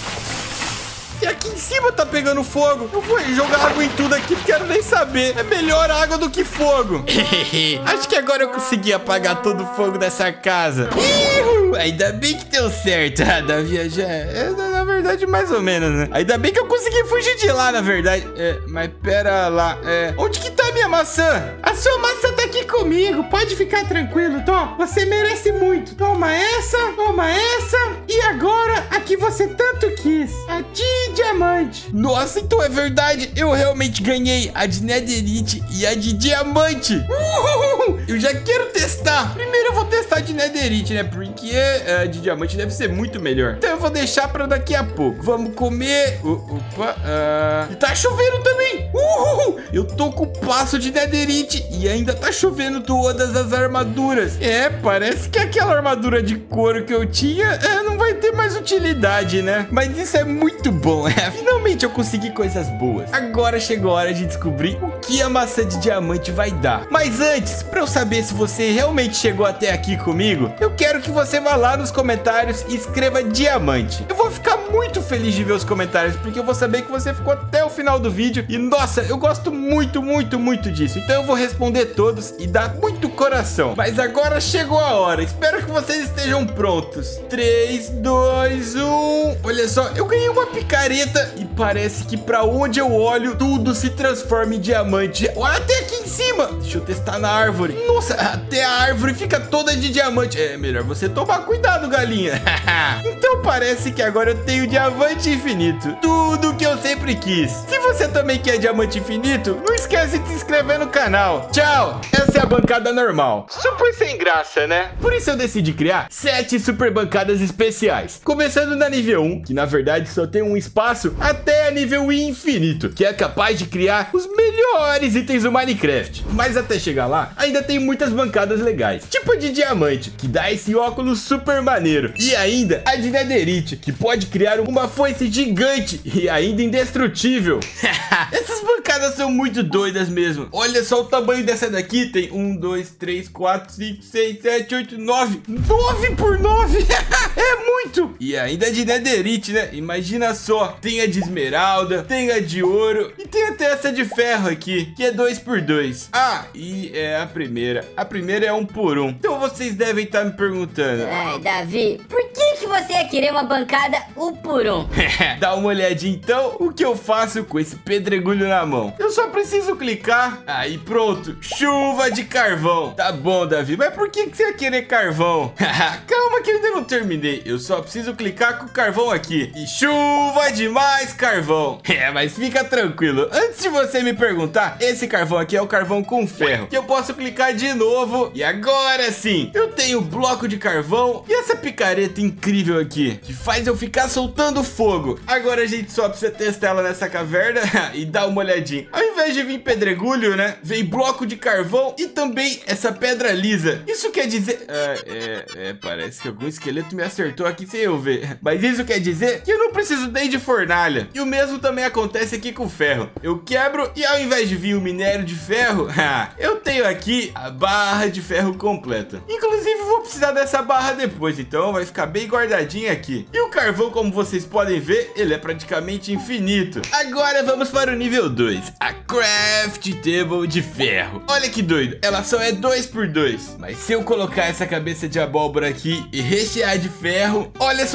E aqui em cima tá pegando fogo. Eu vou jogar água em tudo aqui, não quero nem saber. É melhor água do que fogo. Acho que agora eu consegui apagar todo o fogo dessa casa. Ihu, ainda bem que deu certo. Ah, da viagem é, na verdade, mais ou menos, né? Ainda bem que eu consegui fugir de lá, na verdade. É, mas pera lá. É, onde que tá a minha maçã? A sua maçã tá aqui comigo. Pode ficar tranquilo, Tom. Você merece muito. Toma essa, toma essa. E agora, a que você tanto quis. A de diamante. Nossa, então é verdade. Eu realmente ganhei a de netherite e a de diamante. Uhul, eu já quero testar. Primeiro eu vou testar a de netherite, né? Porque a de diamante deve ser muito melhor. Então eu vou deixar pra daqui a pouco. Vamos comer. Uh, opa. Uh... E tá chovendo também. Uhul, eu tô com o passo de netherite e ainda tá chovendo todas as armaduras. É, parece que aquela armadura de couro que eu tinha é, não vai ter mais utilidade, né? Mas isso é muito bom. É, finalmente eu consegui coisas boas. Agora chegou a hora de descobrir o que a maçã de diamante vai dar. Mas antes, pra eu saber se você realmente chegou até aqui comigo, eu quero que você vá lá nos comentários e escreva diamante. Eu vou ficar muito feliz de ver os comentários, porque eu vou saber que você ficou até o final do vídeo. E nossa, eu gosto muito, muito, muito disso. Então eu vou responder todos e dar muito coração. Mas agora chegou a hora. Espero que vocês estejam prontos. três, dois, um. Olha só, eu ganhei uma picareta e parece que pra onde eu olho, tudo se transforma em diamante. Olha até aqui em cima. Deixa eu testar na árvore. Nossa, até a árvore fica toda de diamante. É melhor você tomar cuidado, galinha. Então parece que agora eu tenho diamante infinito. Tudo que eu sempre quis. Se você também quer diamante infinito, não esquece de se inscrever no canal. Tchau. Essa é a bancada normal. Super sem graça, né? Por isso eu decidi criar sete super bancadas especiais. Começando na nível um, que na verdade só tem um espaço, até a nível infinito, que é capaz de criar os melhores itens do Minecraft. Mas até chegar lá, ainda tem muitas bancadas legais, tipo a de diamante, que dá esse óculos super maneiro, e ainda a de netherite, que pode criar uma foice gigante e ainda indestrutível. Essas bancadas são muito doidas mesmo. Olha só o tamanho dessa daqui, tem um, dois, três, quatro, cinco, seis, sete, oito, nove. nove por nove! É muito! E ainda de netherite, né? Imagina só, tem a de esmeralda, tem a de ouro e tem até essa de ferro aqui, que é dois por dois. Ah, e é a primeira. A primeira é um por um. Então vocês devem estar me perguntando: Ai, Davi, por que que você ia querer uma bancada um por um? Dá uma olhadinha então o que eu faço com esse pedregulho na mão. Eu só preciso clicar, aí pronto, chuva de carvão. Tá bom, Davi, mas por que que você ia querer carvão? Calma que eu ainda não terminei. Eu só preciso clicar com o carvão aqui e chuva de mais carvão. É, mas fica tranquilo. Antes de você me perguntar, esse carvão aqui é o carvão com ferro, que eu posso clicar de novo. E agora sim, eu tenho bloco de carvão e essa picareta incrível aqui, que faz eu ficar soltando fogo. Agora a gente só precisa testar ela nessa caverna e dar uma olhadinha. Ao invés de vir pedregulho, né, vem bloco de carvão e também essa pedra lisa. Isso quer dizer... Ah, é, é, parece que algum esqueleto me acertou aqui sem eu ver. Mas isso quer dizer que eu não preciso nem de fornalha. E o mesmo também acontece aqui com o ferro. Eu quebro e ao invés de vir o minério de ferro, eu tenho aqui a barra de ferro completa. Inclusive vou precisar dessa barra depois, então vai ficar bem guardadinha aqui. E o carvão, como vocês podem ver, ele é praticamente infinito. Agora vamos para o nível dois, a Craft Table de ferro. Olha que doido, ela só é dois por dois. Mas se eu colocar essa cabeça de abóbora aqui e rechear de ferro, olha só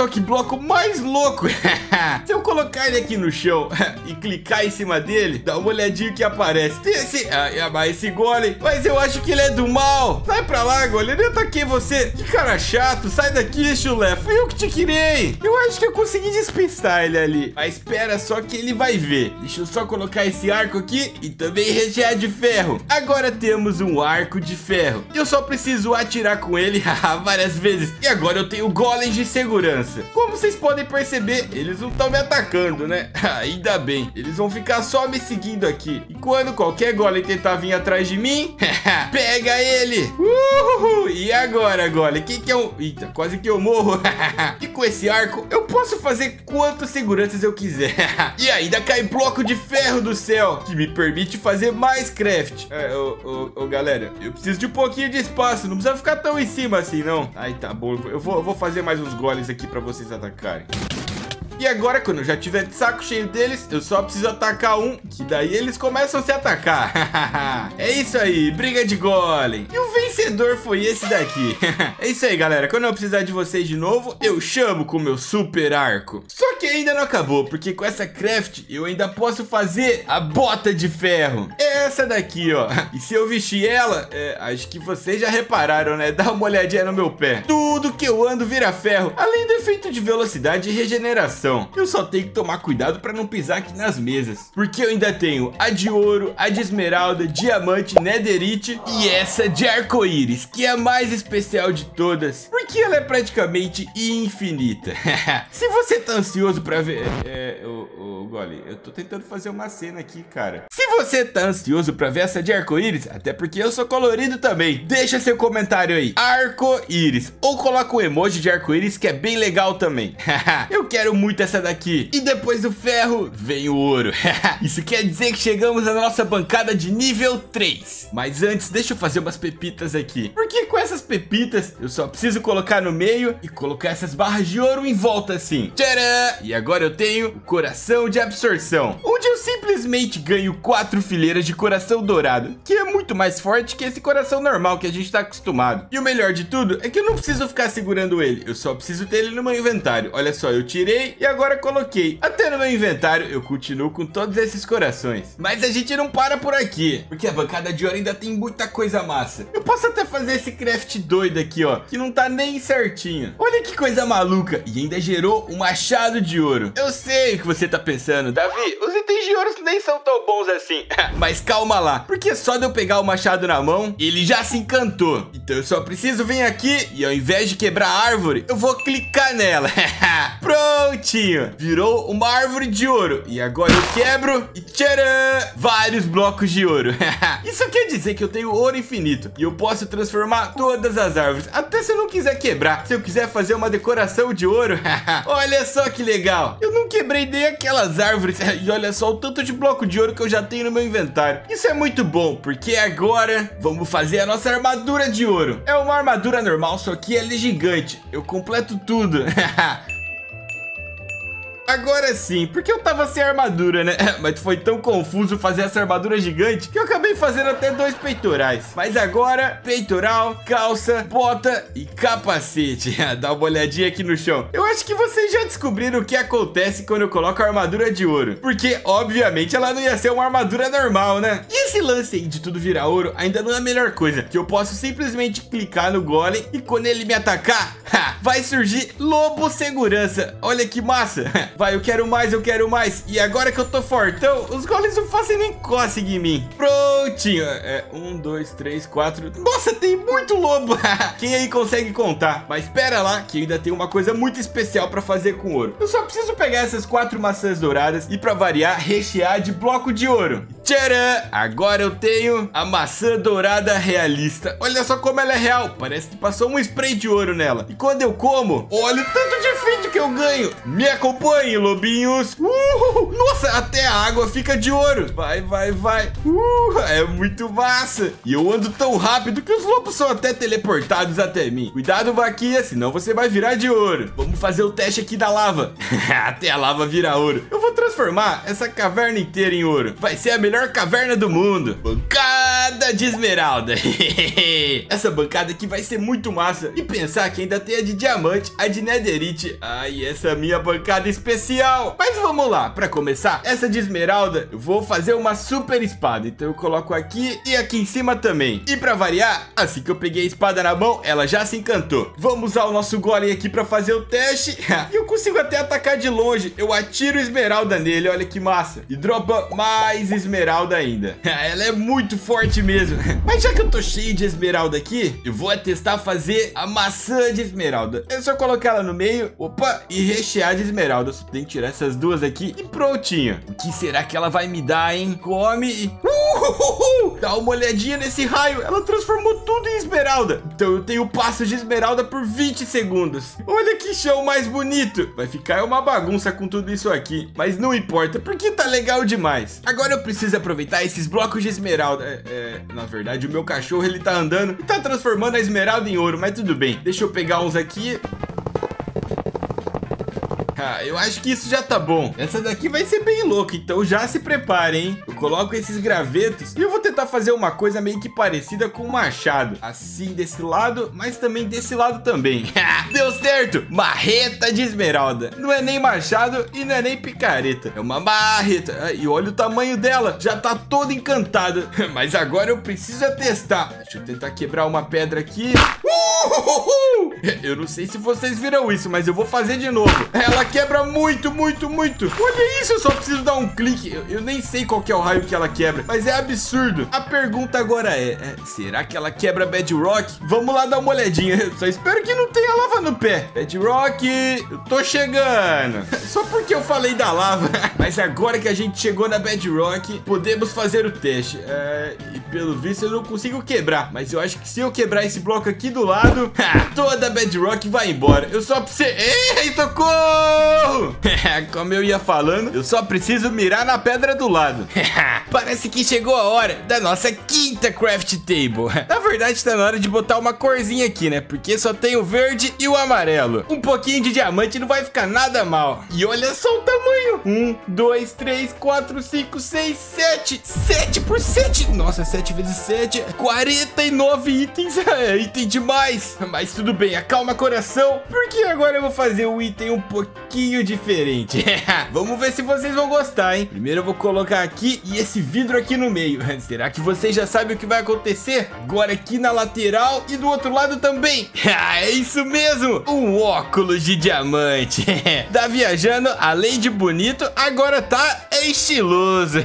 só que bloco mais louco. Se eu colocar ele aqui no chão e clicar em cima dele, dá uma olhadinha o que aparece. Esse, ah, esse golem, mas eu acho que ele é do mal. Sai pra lá, golem, eu ataquei você. Que cara chato, sai daqui, chulé. Fui eu que te criei. Eu acho que eu consegui despistar ele ali. Mas espera só que ele vai ver. Deixa eu só colocar esse arco aqui e também rechear de ferro. Agora temos um arco de ferro. Eu só preciso atirar com ele várias vezes. E agora eu tenho golems de segurança. Como vocês podem perceber, eles não estão me atacando, né? Ainda bem. Eles vão ficar só me seguindo aqui. E quando qualquer golem tentar vir atrás de mim, pega ele. Uhul. E agora, golem? Quem que é o... Eita, quase que eu morro. E com esse arco, eu posso fazer quantas seguranças eu quiser. E ainda cai bloco de ferro do céu, que me permite fazer mais craft. É, ô, ô, ô, galera, eu preciso de um pouquinho de espaço. Não precisa ficar tão em cima assim, não. Aí tá bom, eu vou, eu vou fazer mais uns golems aqui pra vocês atacarem. E agora, quando eu já tiver de saco cheio deles, eu só preciso atacar um, que daí eles começam a se atacar. É isso aí, briga de golem. E o vencedor foi esse daqui. É isso aí, galera. Quando eu precisar de vocês de novo, eu chamo com o meu super arco. Só que ainda não acabou, porque com essa craft eu ainda posso fazer a bota de ferro. É essa daqui, ó. E se eu vestir ela, é, acho que vocês já repararam, né? Dá uma olhadinha no meu pé. Tudo que eu ando vira ferro, além do efeito de velocidade e regeneração. Eu só tenho que tomar cuidado para não pisar aqui nas mesas, porque eu ainda tenho a de ouro, a de esmeralda, diamante, netherite e essa de arco-íris, que é a mais especial de todas, porque ela é praticamente infinita. Se você tá ansioso para ver... É, é, ô, ô, Golem, eu tô tentando fazer uma cena aqui, cara. Se você tá ansioso para ver essa de arco-íris, até porque eu sou colorido também, deixa seu comentário aí, arco-íris, ou coloca o emoji de arco-íris, que é bem legal também. Eu quero muito essa daqui. E depois do ferro, vem o ouro. Isso quer dizer que chegamos à nossa bancada de nível três. Mas antes, deixa eu fazer umas pepitas aqui. Porque com essas pepitas, eu só preciso colocar no meio e colocar essas barras de ouro em volta assim. Tcharam! E agora eu tenho o coração de absorção, onde eu simplesmente ganho quatro fileiras de coração dourado, que é muito mais forte que esse coração normal que a gente tá acostumado. E o melhor de tudo é que eu não preciso ficar segurando ele. Eu só preciso ter ele no meu inventário. Olha só, eu tirei e agora coloquei. Até no meu inventário eu continuo com todos esses corações. Mas a gente não para por aqui, porque a bancada de ouro ainda tem muita coisa massa. Eu posso até fazer esse craft doido aqui, ó, que não tá nem certinho. Olha que coisa maluca. E ainda gerou um machado de ouro. Eu sei o que você tá pensando, Davi, os itens de ouro nem são tão bons assim. Mas calma lá, porque só de eu pegar o machado na mão, ele já se encantou. Então eu só preciso vir aqui e ao invés de quebrar a árvore, eu vou clicar nela. Prontinho, virou uma árvore de ouro. E agora eu quebro e tcharam, vários blocos de ouro. Isso quer dizer que eu tenho ouro infinito e eu posso transformar todas as árvores, até se eu não quiser quebrar. Se eu quiser fazer uma decoração de ouro, olha só que legal. Eu não quebrei nem aquelas árvores. E olha só o tanto de bloco de ouro que eu já tenho no meu inventário. Isso é muito bom, porque agora vamos fazer a nossa armadura de ouro. É uma armadura normal, só que ela é gigante. Eu completo tudo. Agora sim, porque eu tava sem armadura, né? Mas foi tão confuso fazer essa armadura gigante que eu acabei fazendo até dois peitorais. Mas agora, peitoral, calça, bota e capacete. Dá uma olhadinha aqui no chão. Eu acho que vocês já descobriram o que acontece quando eu coloco a armadura de ouro. Porque, obviamente, ela não ia ser uma armadura normal, né? E esse lance aí de tudo virar ouro ainda não é a melhor coisa, que eu posso simplesmente clicar no golem e quando ele me atacar, vai surgir lobo segurança. Olha que massa. Vai, eu quero mais, eu quero mais. E agora que eu tô fortão, os golems não fazem nem cócega em mim. Prontinho. É, um, dois, três, quatro. Nossa, tem muito lobo. Quem aí consegue contar? Mas espera lá, que ainda tem uma coisa muito especial pra fazer com ouro. Eu só preciso pegar essas quatro maçãs douradas e pra variar, rechear de bloco de ouro. Tcharam! Agora eu tenho a maçã dourada realista. Olha só como ela é real. Parece que passou um spray de ouro nela. E quando eu como, olha o tanto de efeito que eu ganho. Me acompanhe, lobinhos. Uh, nossa, até a água fica de ouro. Vai, vai, vai. Uh, é muito massa. E eu ando tão rápido que os lobos são até teleportados até mim. Cuidado, vaquinha, senão você vai virar de ouro. Vamos fazer o teste aqui da lava. Até a lava vira ouro. Eu vou transformar essa caverna inteira em ouro. Vai ser a melhor caverna do mundo. Bancada bancada de esmeralda. Essa bancada aqui vai ser muito massa. E pensar que ainda tem a de diamante, a de netherite. Ai, essa é a minha bancada especial. Mas vamos lá, pra começar, essa de esmeralda, eu vou fazer uma super espada. Então eu coloco aqui e aqui em cima também. E pra variar, assim que eu peguei a espada na mão, ela já se encantou. Vamos usar o nosso golem aqui pra fazer o teste. E eu consigo até atacar de longe. Eu atiro esmeralda nele, olha que massa. E dropa mais esmeralda ainda. Ela é muito forte mesmo. Mas já que eu tô cheio de esmeralda aqui, eu vou testar fazer a maçã de esmeralda. É só colocar ela no meio, opa, e rechear de esmeralda. Só tem que tirar essas duas aqui e prontinho. O que será que ela vai me dar, hein? Come e... Uhuhuhu! Dá uma olhadinha nesse raio. Ela transformou tudo em esmeralda. Então eu tenho passo de esmeralda por vinte segundos. Olha que show mais bonito. Vai ficar uma bagunça com tudo isso aqui, mas não importa, porque tá legal demais. Agora eu preciso aproveitar esses blocos de esmeralda. É, é, na verdade, o meu cachorro, ele tá andando e tá transformando a esmeralda em ouro, mas tudo bem. Deixa eu pegar uns aqui. Ah, eu acho que isso já tá bom. Essa daqui vai ser bem louca, então já se preparem, hein? Eu coloco esses gravetos e eu vou tentar fazer uma coisa meio que parecida com um machado. Assim desse lado, mas também desse lado também. Deu certo! Marreta de esmeralda. Não é nem machado e não é nem picareta. É uma marreta. E olha o tamanho dela. Já tá toda encantada. Mas agora eu preciso testar. Deixa eu tentar quebrar uma pedra aqui. Uhuhuhu! Eu não sei se vocês viram isso, mas eu vou fazer de novo. Ela quebra muito, muito, muito. Olha isso, eu só preciso dar um clique. Eu, eu nem sei qual que é o raio que ela quebra, mas é absurdo. A pergunta agora é, é, será que ela quebra Bedrock? Vamos lá dar uma olhadinha. Eu só espero que não tenha lava no pé. Bedrock, eu tô chegando. Só porque eu falei da lava. Mas agora que a gente chegou na Bedrock, podemos fazer o teste. É, e pelo visto eu não consigo quebrar, mas eu acho que se eu quebrar esse bloco aqui do lado, toda a Bedrock vai embora. Eu só preciso... Ei, socorro! Como eu ia falando, eu só preciso mirar na pedra do lado. Parece que chegou a hora da nossa quinta craft table. Na verdade, tá na hora de botar uma corzinha aqui, né? Porque só tem o verde e o amarelo. Um pouquinho de diamante não vai ficar nada mal. E olha só o tamanho. Um, dois, três, quatro, cinco, seis, sete. Sete por sete. Nossa, sete vezes sete. quarenta e nove itens. É item demais. Mas tudo bem, acalma coração, porque agora eu vou fazer um item um pouquinho diferente. Vamos ver se vocês vão gostar, hein? Primeiro eu vou colocar aqui e esse vidro aqui no meio. Será que vocês já sabem o que vai acontecer? Agora aqui na lateral e do outro lado também. É isso mesmo, um óculos de diamante. Tá viajando, além de bonito, agora tá estiloso.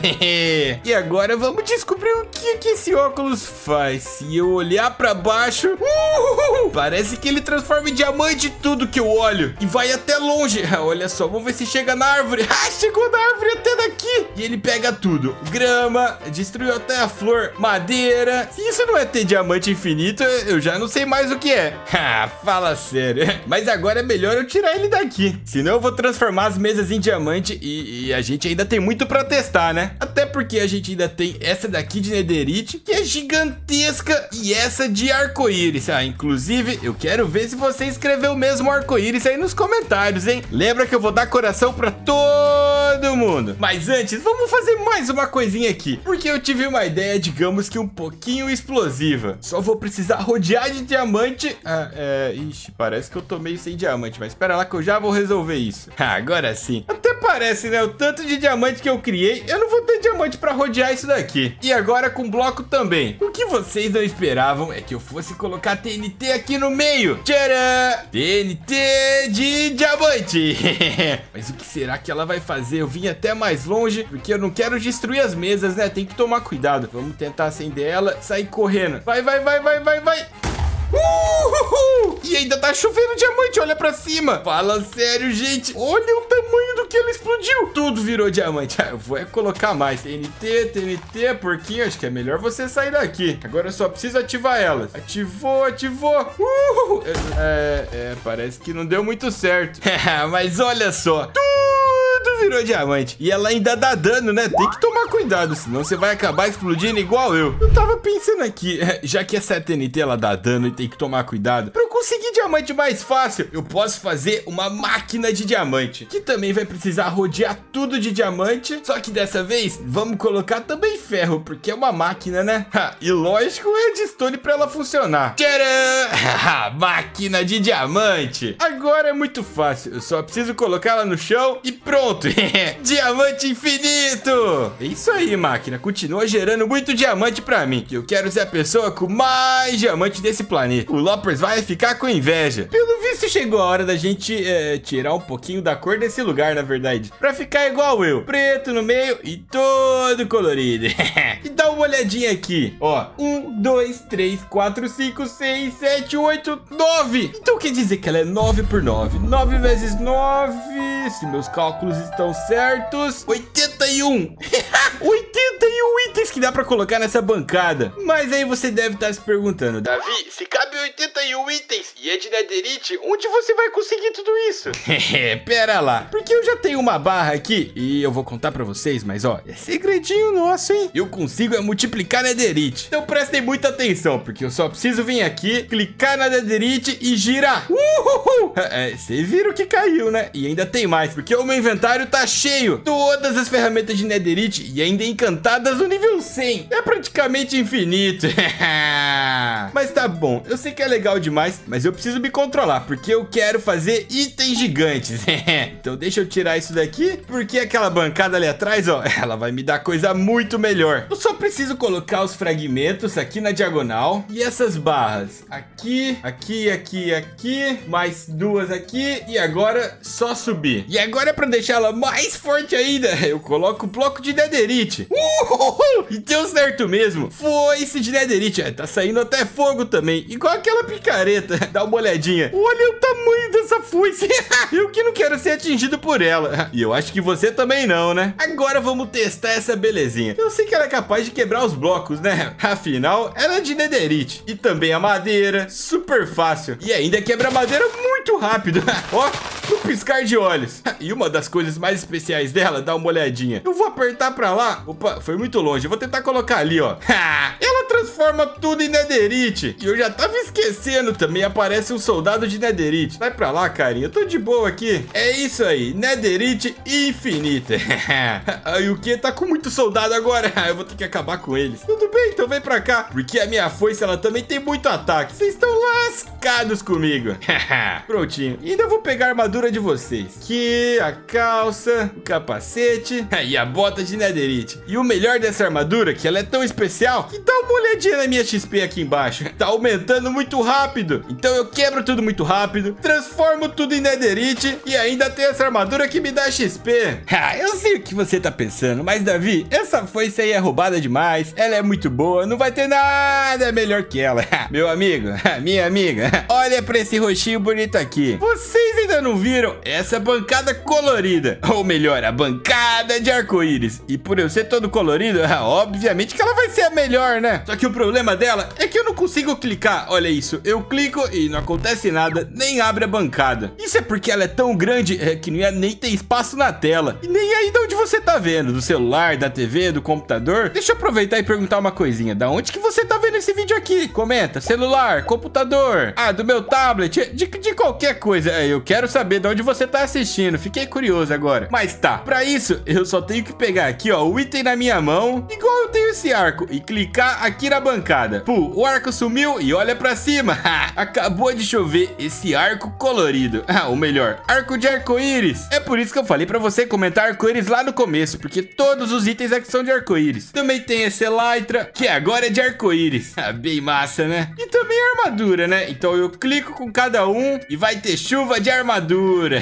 E agora vamos descobrir o que, que esse óculos faz. Se eu olhar pra baixo, uh, parece que ele transforma em diamante tudo que eu olho e vai até longe. Olha só, vamos ver se chega na árvore. Ah, chegou na árvore até daqui. E ele pega tudo. Grama, destruiu até a flor, madeira. Se isso não é ter diamante infinito, eu já não sei mais o que é. Ah, fala sério. Mas agora é melhor eu tirar ele daqui. Senão eu vou transformar as mesas em diamante e, e a gente ainda tem muito pra testar, né? Até porque a gente ainda tem essa daqui de netherite, que é gigantesca, e essa de arco-íris. Ah, inclusive, eu quero ver se você escreveu mesmo arco-íris aí nos comentários, hein? Lembra que eu vou dar coração pra todo mundo. Mas antes, vamos fazer mais uma coisinha aqui, porque eu tive uma ideia, digamos que um pouquinho explosiva. Só vou precisar rodear de diamante. Ah, é... Ixi, parece que eu tô meio sem diamante, mas espera lá que eu já vou resolver isso. Ah, agora sim. Até parece, né? O tanto de diamante que eu criei, eu não vou ter diamante pra rodear isso daqui. E agora com bloco também. O que vocês não esperavam é que eu fosse colocar T N T aqui no meio. Tcharam! T N T de diamante. Mas o que será que ela vai fazer? Eu vim até mais longe, porque eu não quero destruir as mesas, né? Tem que tomar cuidado. Vamos tentar acender ela e sair correndo. Vai, vai, vai, vai, vai, vai. Uhul! E ainda tá chovendo diamante, olha pra cima. Fala sério, gente. Olha o tamanho do que ela explodiu. Tudo virou diamante. Ah, eu vou é colocar mais. T N T, T N T, porquinho. Acho que é melhor você sair daqui. Agora eu só preciso ativar elas. Ativou, ativou. Uhul! É, é, parece que não deu muito certo. Mas olha só. Tudo virou diamante. E ela ainda dá dano, né? Tem que tomar cuidado, senão você vai acabar explodindo igual eu. Eu tava pensando aqui, já que essa T N T ela dá dano e tem que tomar cuidado, procura conseguir diamante mais fácil, eu posso fazer uma máquina de diamante, que também vai precisar rodear tudo de diamante, só que dessa vez vamos colocar também ferro, porque é uma máquina, né? Ha, e lógico, é redstone pra ela funcionar. Tcharam! Máquina de diamante. Agora é muito fácil, eu só preciso colocar ela no chão e pronto. Diamante infinito. É isso aí, máquina, continua gerando muito diamante pra mim, que eu quero ser a pessoa com mais diamante desse planeta. O Loppers vai ficar com inveja. Pelo visto chegou a hora da gente é, tirar um pouquinho da cor desse lugar, na verdade, pra ficar igual eu, preto no meio e todo colorido. E dá uma olhadinha aqui, ó, um, dois, três, quatro, cinco, seis, sete, oito, nove. Então quer dizer que ela é nove por nove, nove vezes nove, se meus cálculos estão certos, oitenta e um. oitenta e um itens que dá pra colocar nessa bancada. Mas aí você deve estar se perguntando, Davi, se cabe oitenta e um itens e é de netherite, onde você vai conseguir tudo isso? Pera lá, porque eu já tenho uma barra aqui e eu vou contar pra vocês, mas ó, é segredinho nosso, hein? Eu consigo é multiplicar netherite. Então prestem muita atenção, porque eu só preciso vir aqui, clicar na netherite e girar. Uhul! É, vocês viram que caiu, né? E ainda tem mais, porque o meu inventário tá cheio. Todas as ferramentas de netherite e ainda encantadas no nível cem. É praticamente infinito. Mas tá bom, eu sei que é legal demais, mas eu preciso me controlar, porque eu quero fazer itens gigantes. Então deixa eu tirar isso daqui, porque aquela bancada ali atrás, ó, ela vai me dar coisa muito melhor. Eu só preciso colocar os fragmentos aqui na diagonal e essas barras aqui, aqui, aqui, aqui, mais duas aqui e agora só subir. E agora pra deixar ela mais forte ainda, eu coloco o bloco de netherite. Uhul! E deu certo mesmo, foice de netherite. É, tá saindo até fogo também, igual aquela picareta. Dá uma olhadinha, olha o tamanho dessa foice. Eu que não quero ser atingido por ela. E eu acho que você também não, né? Agora vamos testar essa belezinha. Eu sei que ela é capaz de quebrar os blocos, né? Afinal, ela é de netherite. E também a madeira, super fácil. E ainda quebra a madeira muito rápido. Ó, no piscar de olhos. E uma das coisas mais especiais dela, dá uma olhadinha. Eu vou apertar pra lá. Opa, foi muito longe. Eu vou tentar colocar ali, ó. Ela transforma tudo em netherite. E eu já tava esquecendo, também aparece um soldado de netherite. Vai pra lá, carinha. Eu tô de boa aqui. É isso aí, netherite infinita. Aí o que? Tá com muito soldado agora. Eu vou ter que acabar com eles. Tudo bem, então vem pra cá, porque a minha foice, ela também tem muito ataque. Vocês estão lascados comigo. Prontinho. E ainda vou pegar a armadura de vocês. Aqui, a calça, o capacete e a bota de netherite. E o melhor dessa armadura, que ela é tão especial, que dá uma olhadinha na minha X P aqui embaixo. Tá aumentando muito rápido. Então eu quebro tudo muito rápido, transformo tudo em netherite e ainda tem essa armadura que me dá X P. Ah, eu sei o que você tá pensando, mas Davi, essa foice aí é roubada demais. Ela é muito boa, não vai ter nada melhor que ela. Meu amigo, minha amiga, olha pra esse roxinho bonito aqui. Vocês ainda não viram essa bancada colorida? Ou melhor, a bancada de arco-íris. E por eu ser todo colorido, obviamente que ela vai ser a melhor, né? Só que o problema dela é que eu não consigo clicar. Olha isso, eu clico e não acontece nada, nem abre a bancada. Isso é porque ela é tão grande é, que não ia nem ter espaço na tela. E nem aí de onde você tá vendo, do celular, da T V, do computador. Deixa eu aproveitar e perguntar uma coisinha. Da onde que você tá vendo esse vídeo aqui? Comenta, celular, computador, ah, do meu tablet, de, de qualquer coisa. É, eu quero saber de onde você tá assistindo, fiquei curioso agora. Mas tá, pra isso eu só tenho que pegar aqui, ó, o item na minha mão, igual eu tenho esse arco, e clicar aqui na bancada. Pô, o arco sumiu e olha pra cima. Acabou de chover esse arco colorido. Ah, ou melhor, arco de arco-íris. É por isso que eu falei pra você comentar arco-íris lá no começo, porque todos os itens aqui são de arco-íris. Também tem esse elytra, que agora é de arco-íris. Ah, bem massa, né? E também a armadura, né? Então eu clico com cada um e vai ter chuva de armadura.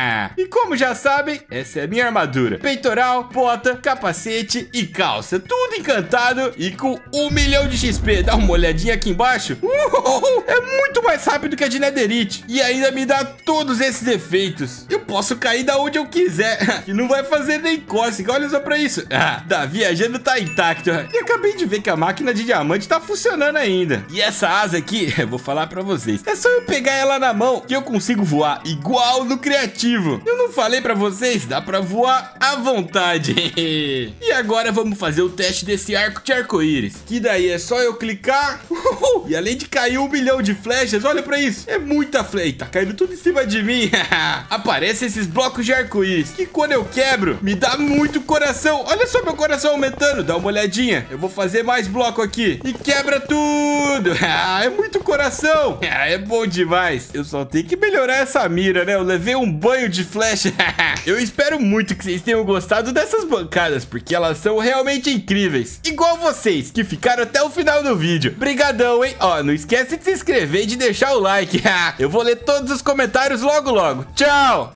E como já sabem, essa é a minha armadura. Peitoral, bota, capacete e calça. Tudo encantado e com um milhão de X P. Dá uma olhadinha aqui embaixo. Uhul, é muito mais rápido que a de netherite. E ainda me dá todos esses efeitos. Eu posso cair da onde eu quiser. E não vai fazer nem cócega. Olha só pra isso. Ah, da viajando tá intacto. E acabei de ver que a máquina de diamante tá funcionando ainda. E essa asa aqui, eu vou falar pra vocês. É só eu pegar ela na mão que eu consigo voar igual no criativo. Eu não Não falei pra vocês? Dá pra voar à vontade. E agora vamos fazer o teste desse arco de arco-íris. Que daí é só eu clicar. Uhul, e além de cair um milhão de flechas, olha pra isso. É muita flecha. Tá caindo tudo em cima de mim. Aparecem esses blocos de arco-íris que quando eu quebro, me dá muito coração. Olha só meu coração aumentando. Dá uma olhadinha. Eu vou fazer mais bloco aqui. E quebra tudo. É muito coração. É bom demais. Eu só tenho que melhorar essa mira, né? Eu levei um banho de flecha. Eu espero muito que vocês tenham gostado dessas bancadas, porque elas são realmente incríveis. Igual vocês, que ficaram até o final do vídeo. Brigadão, hein? Ó, não esquece de se inscrever e de deixar o like. Eu vou ler todos os comentários logo, logo. Tchau!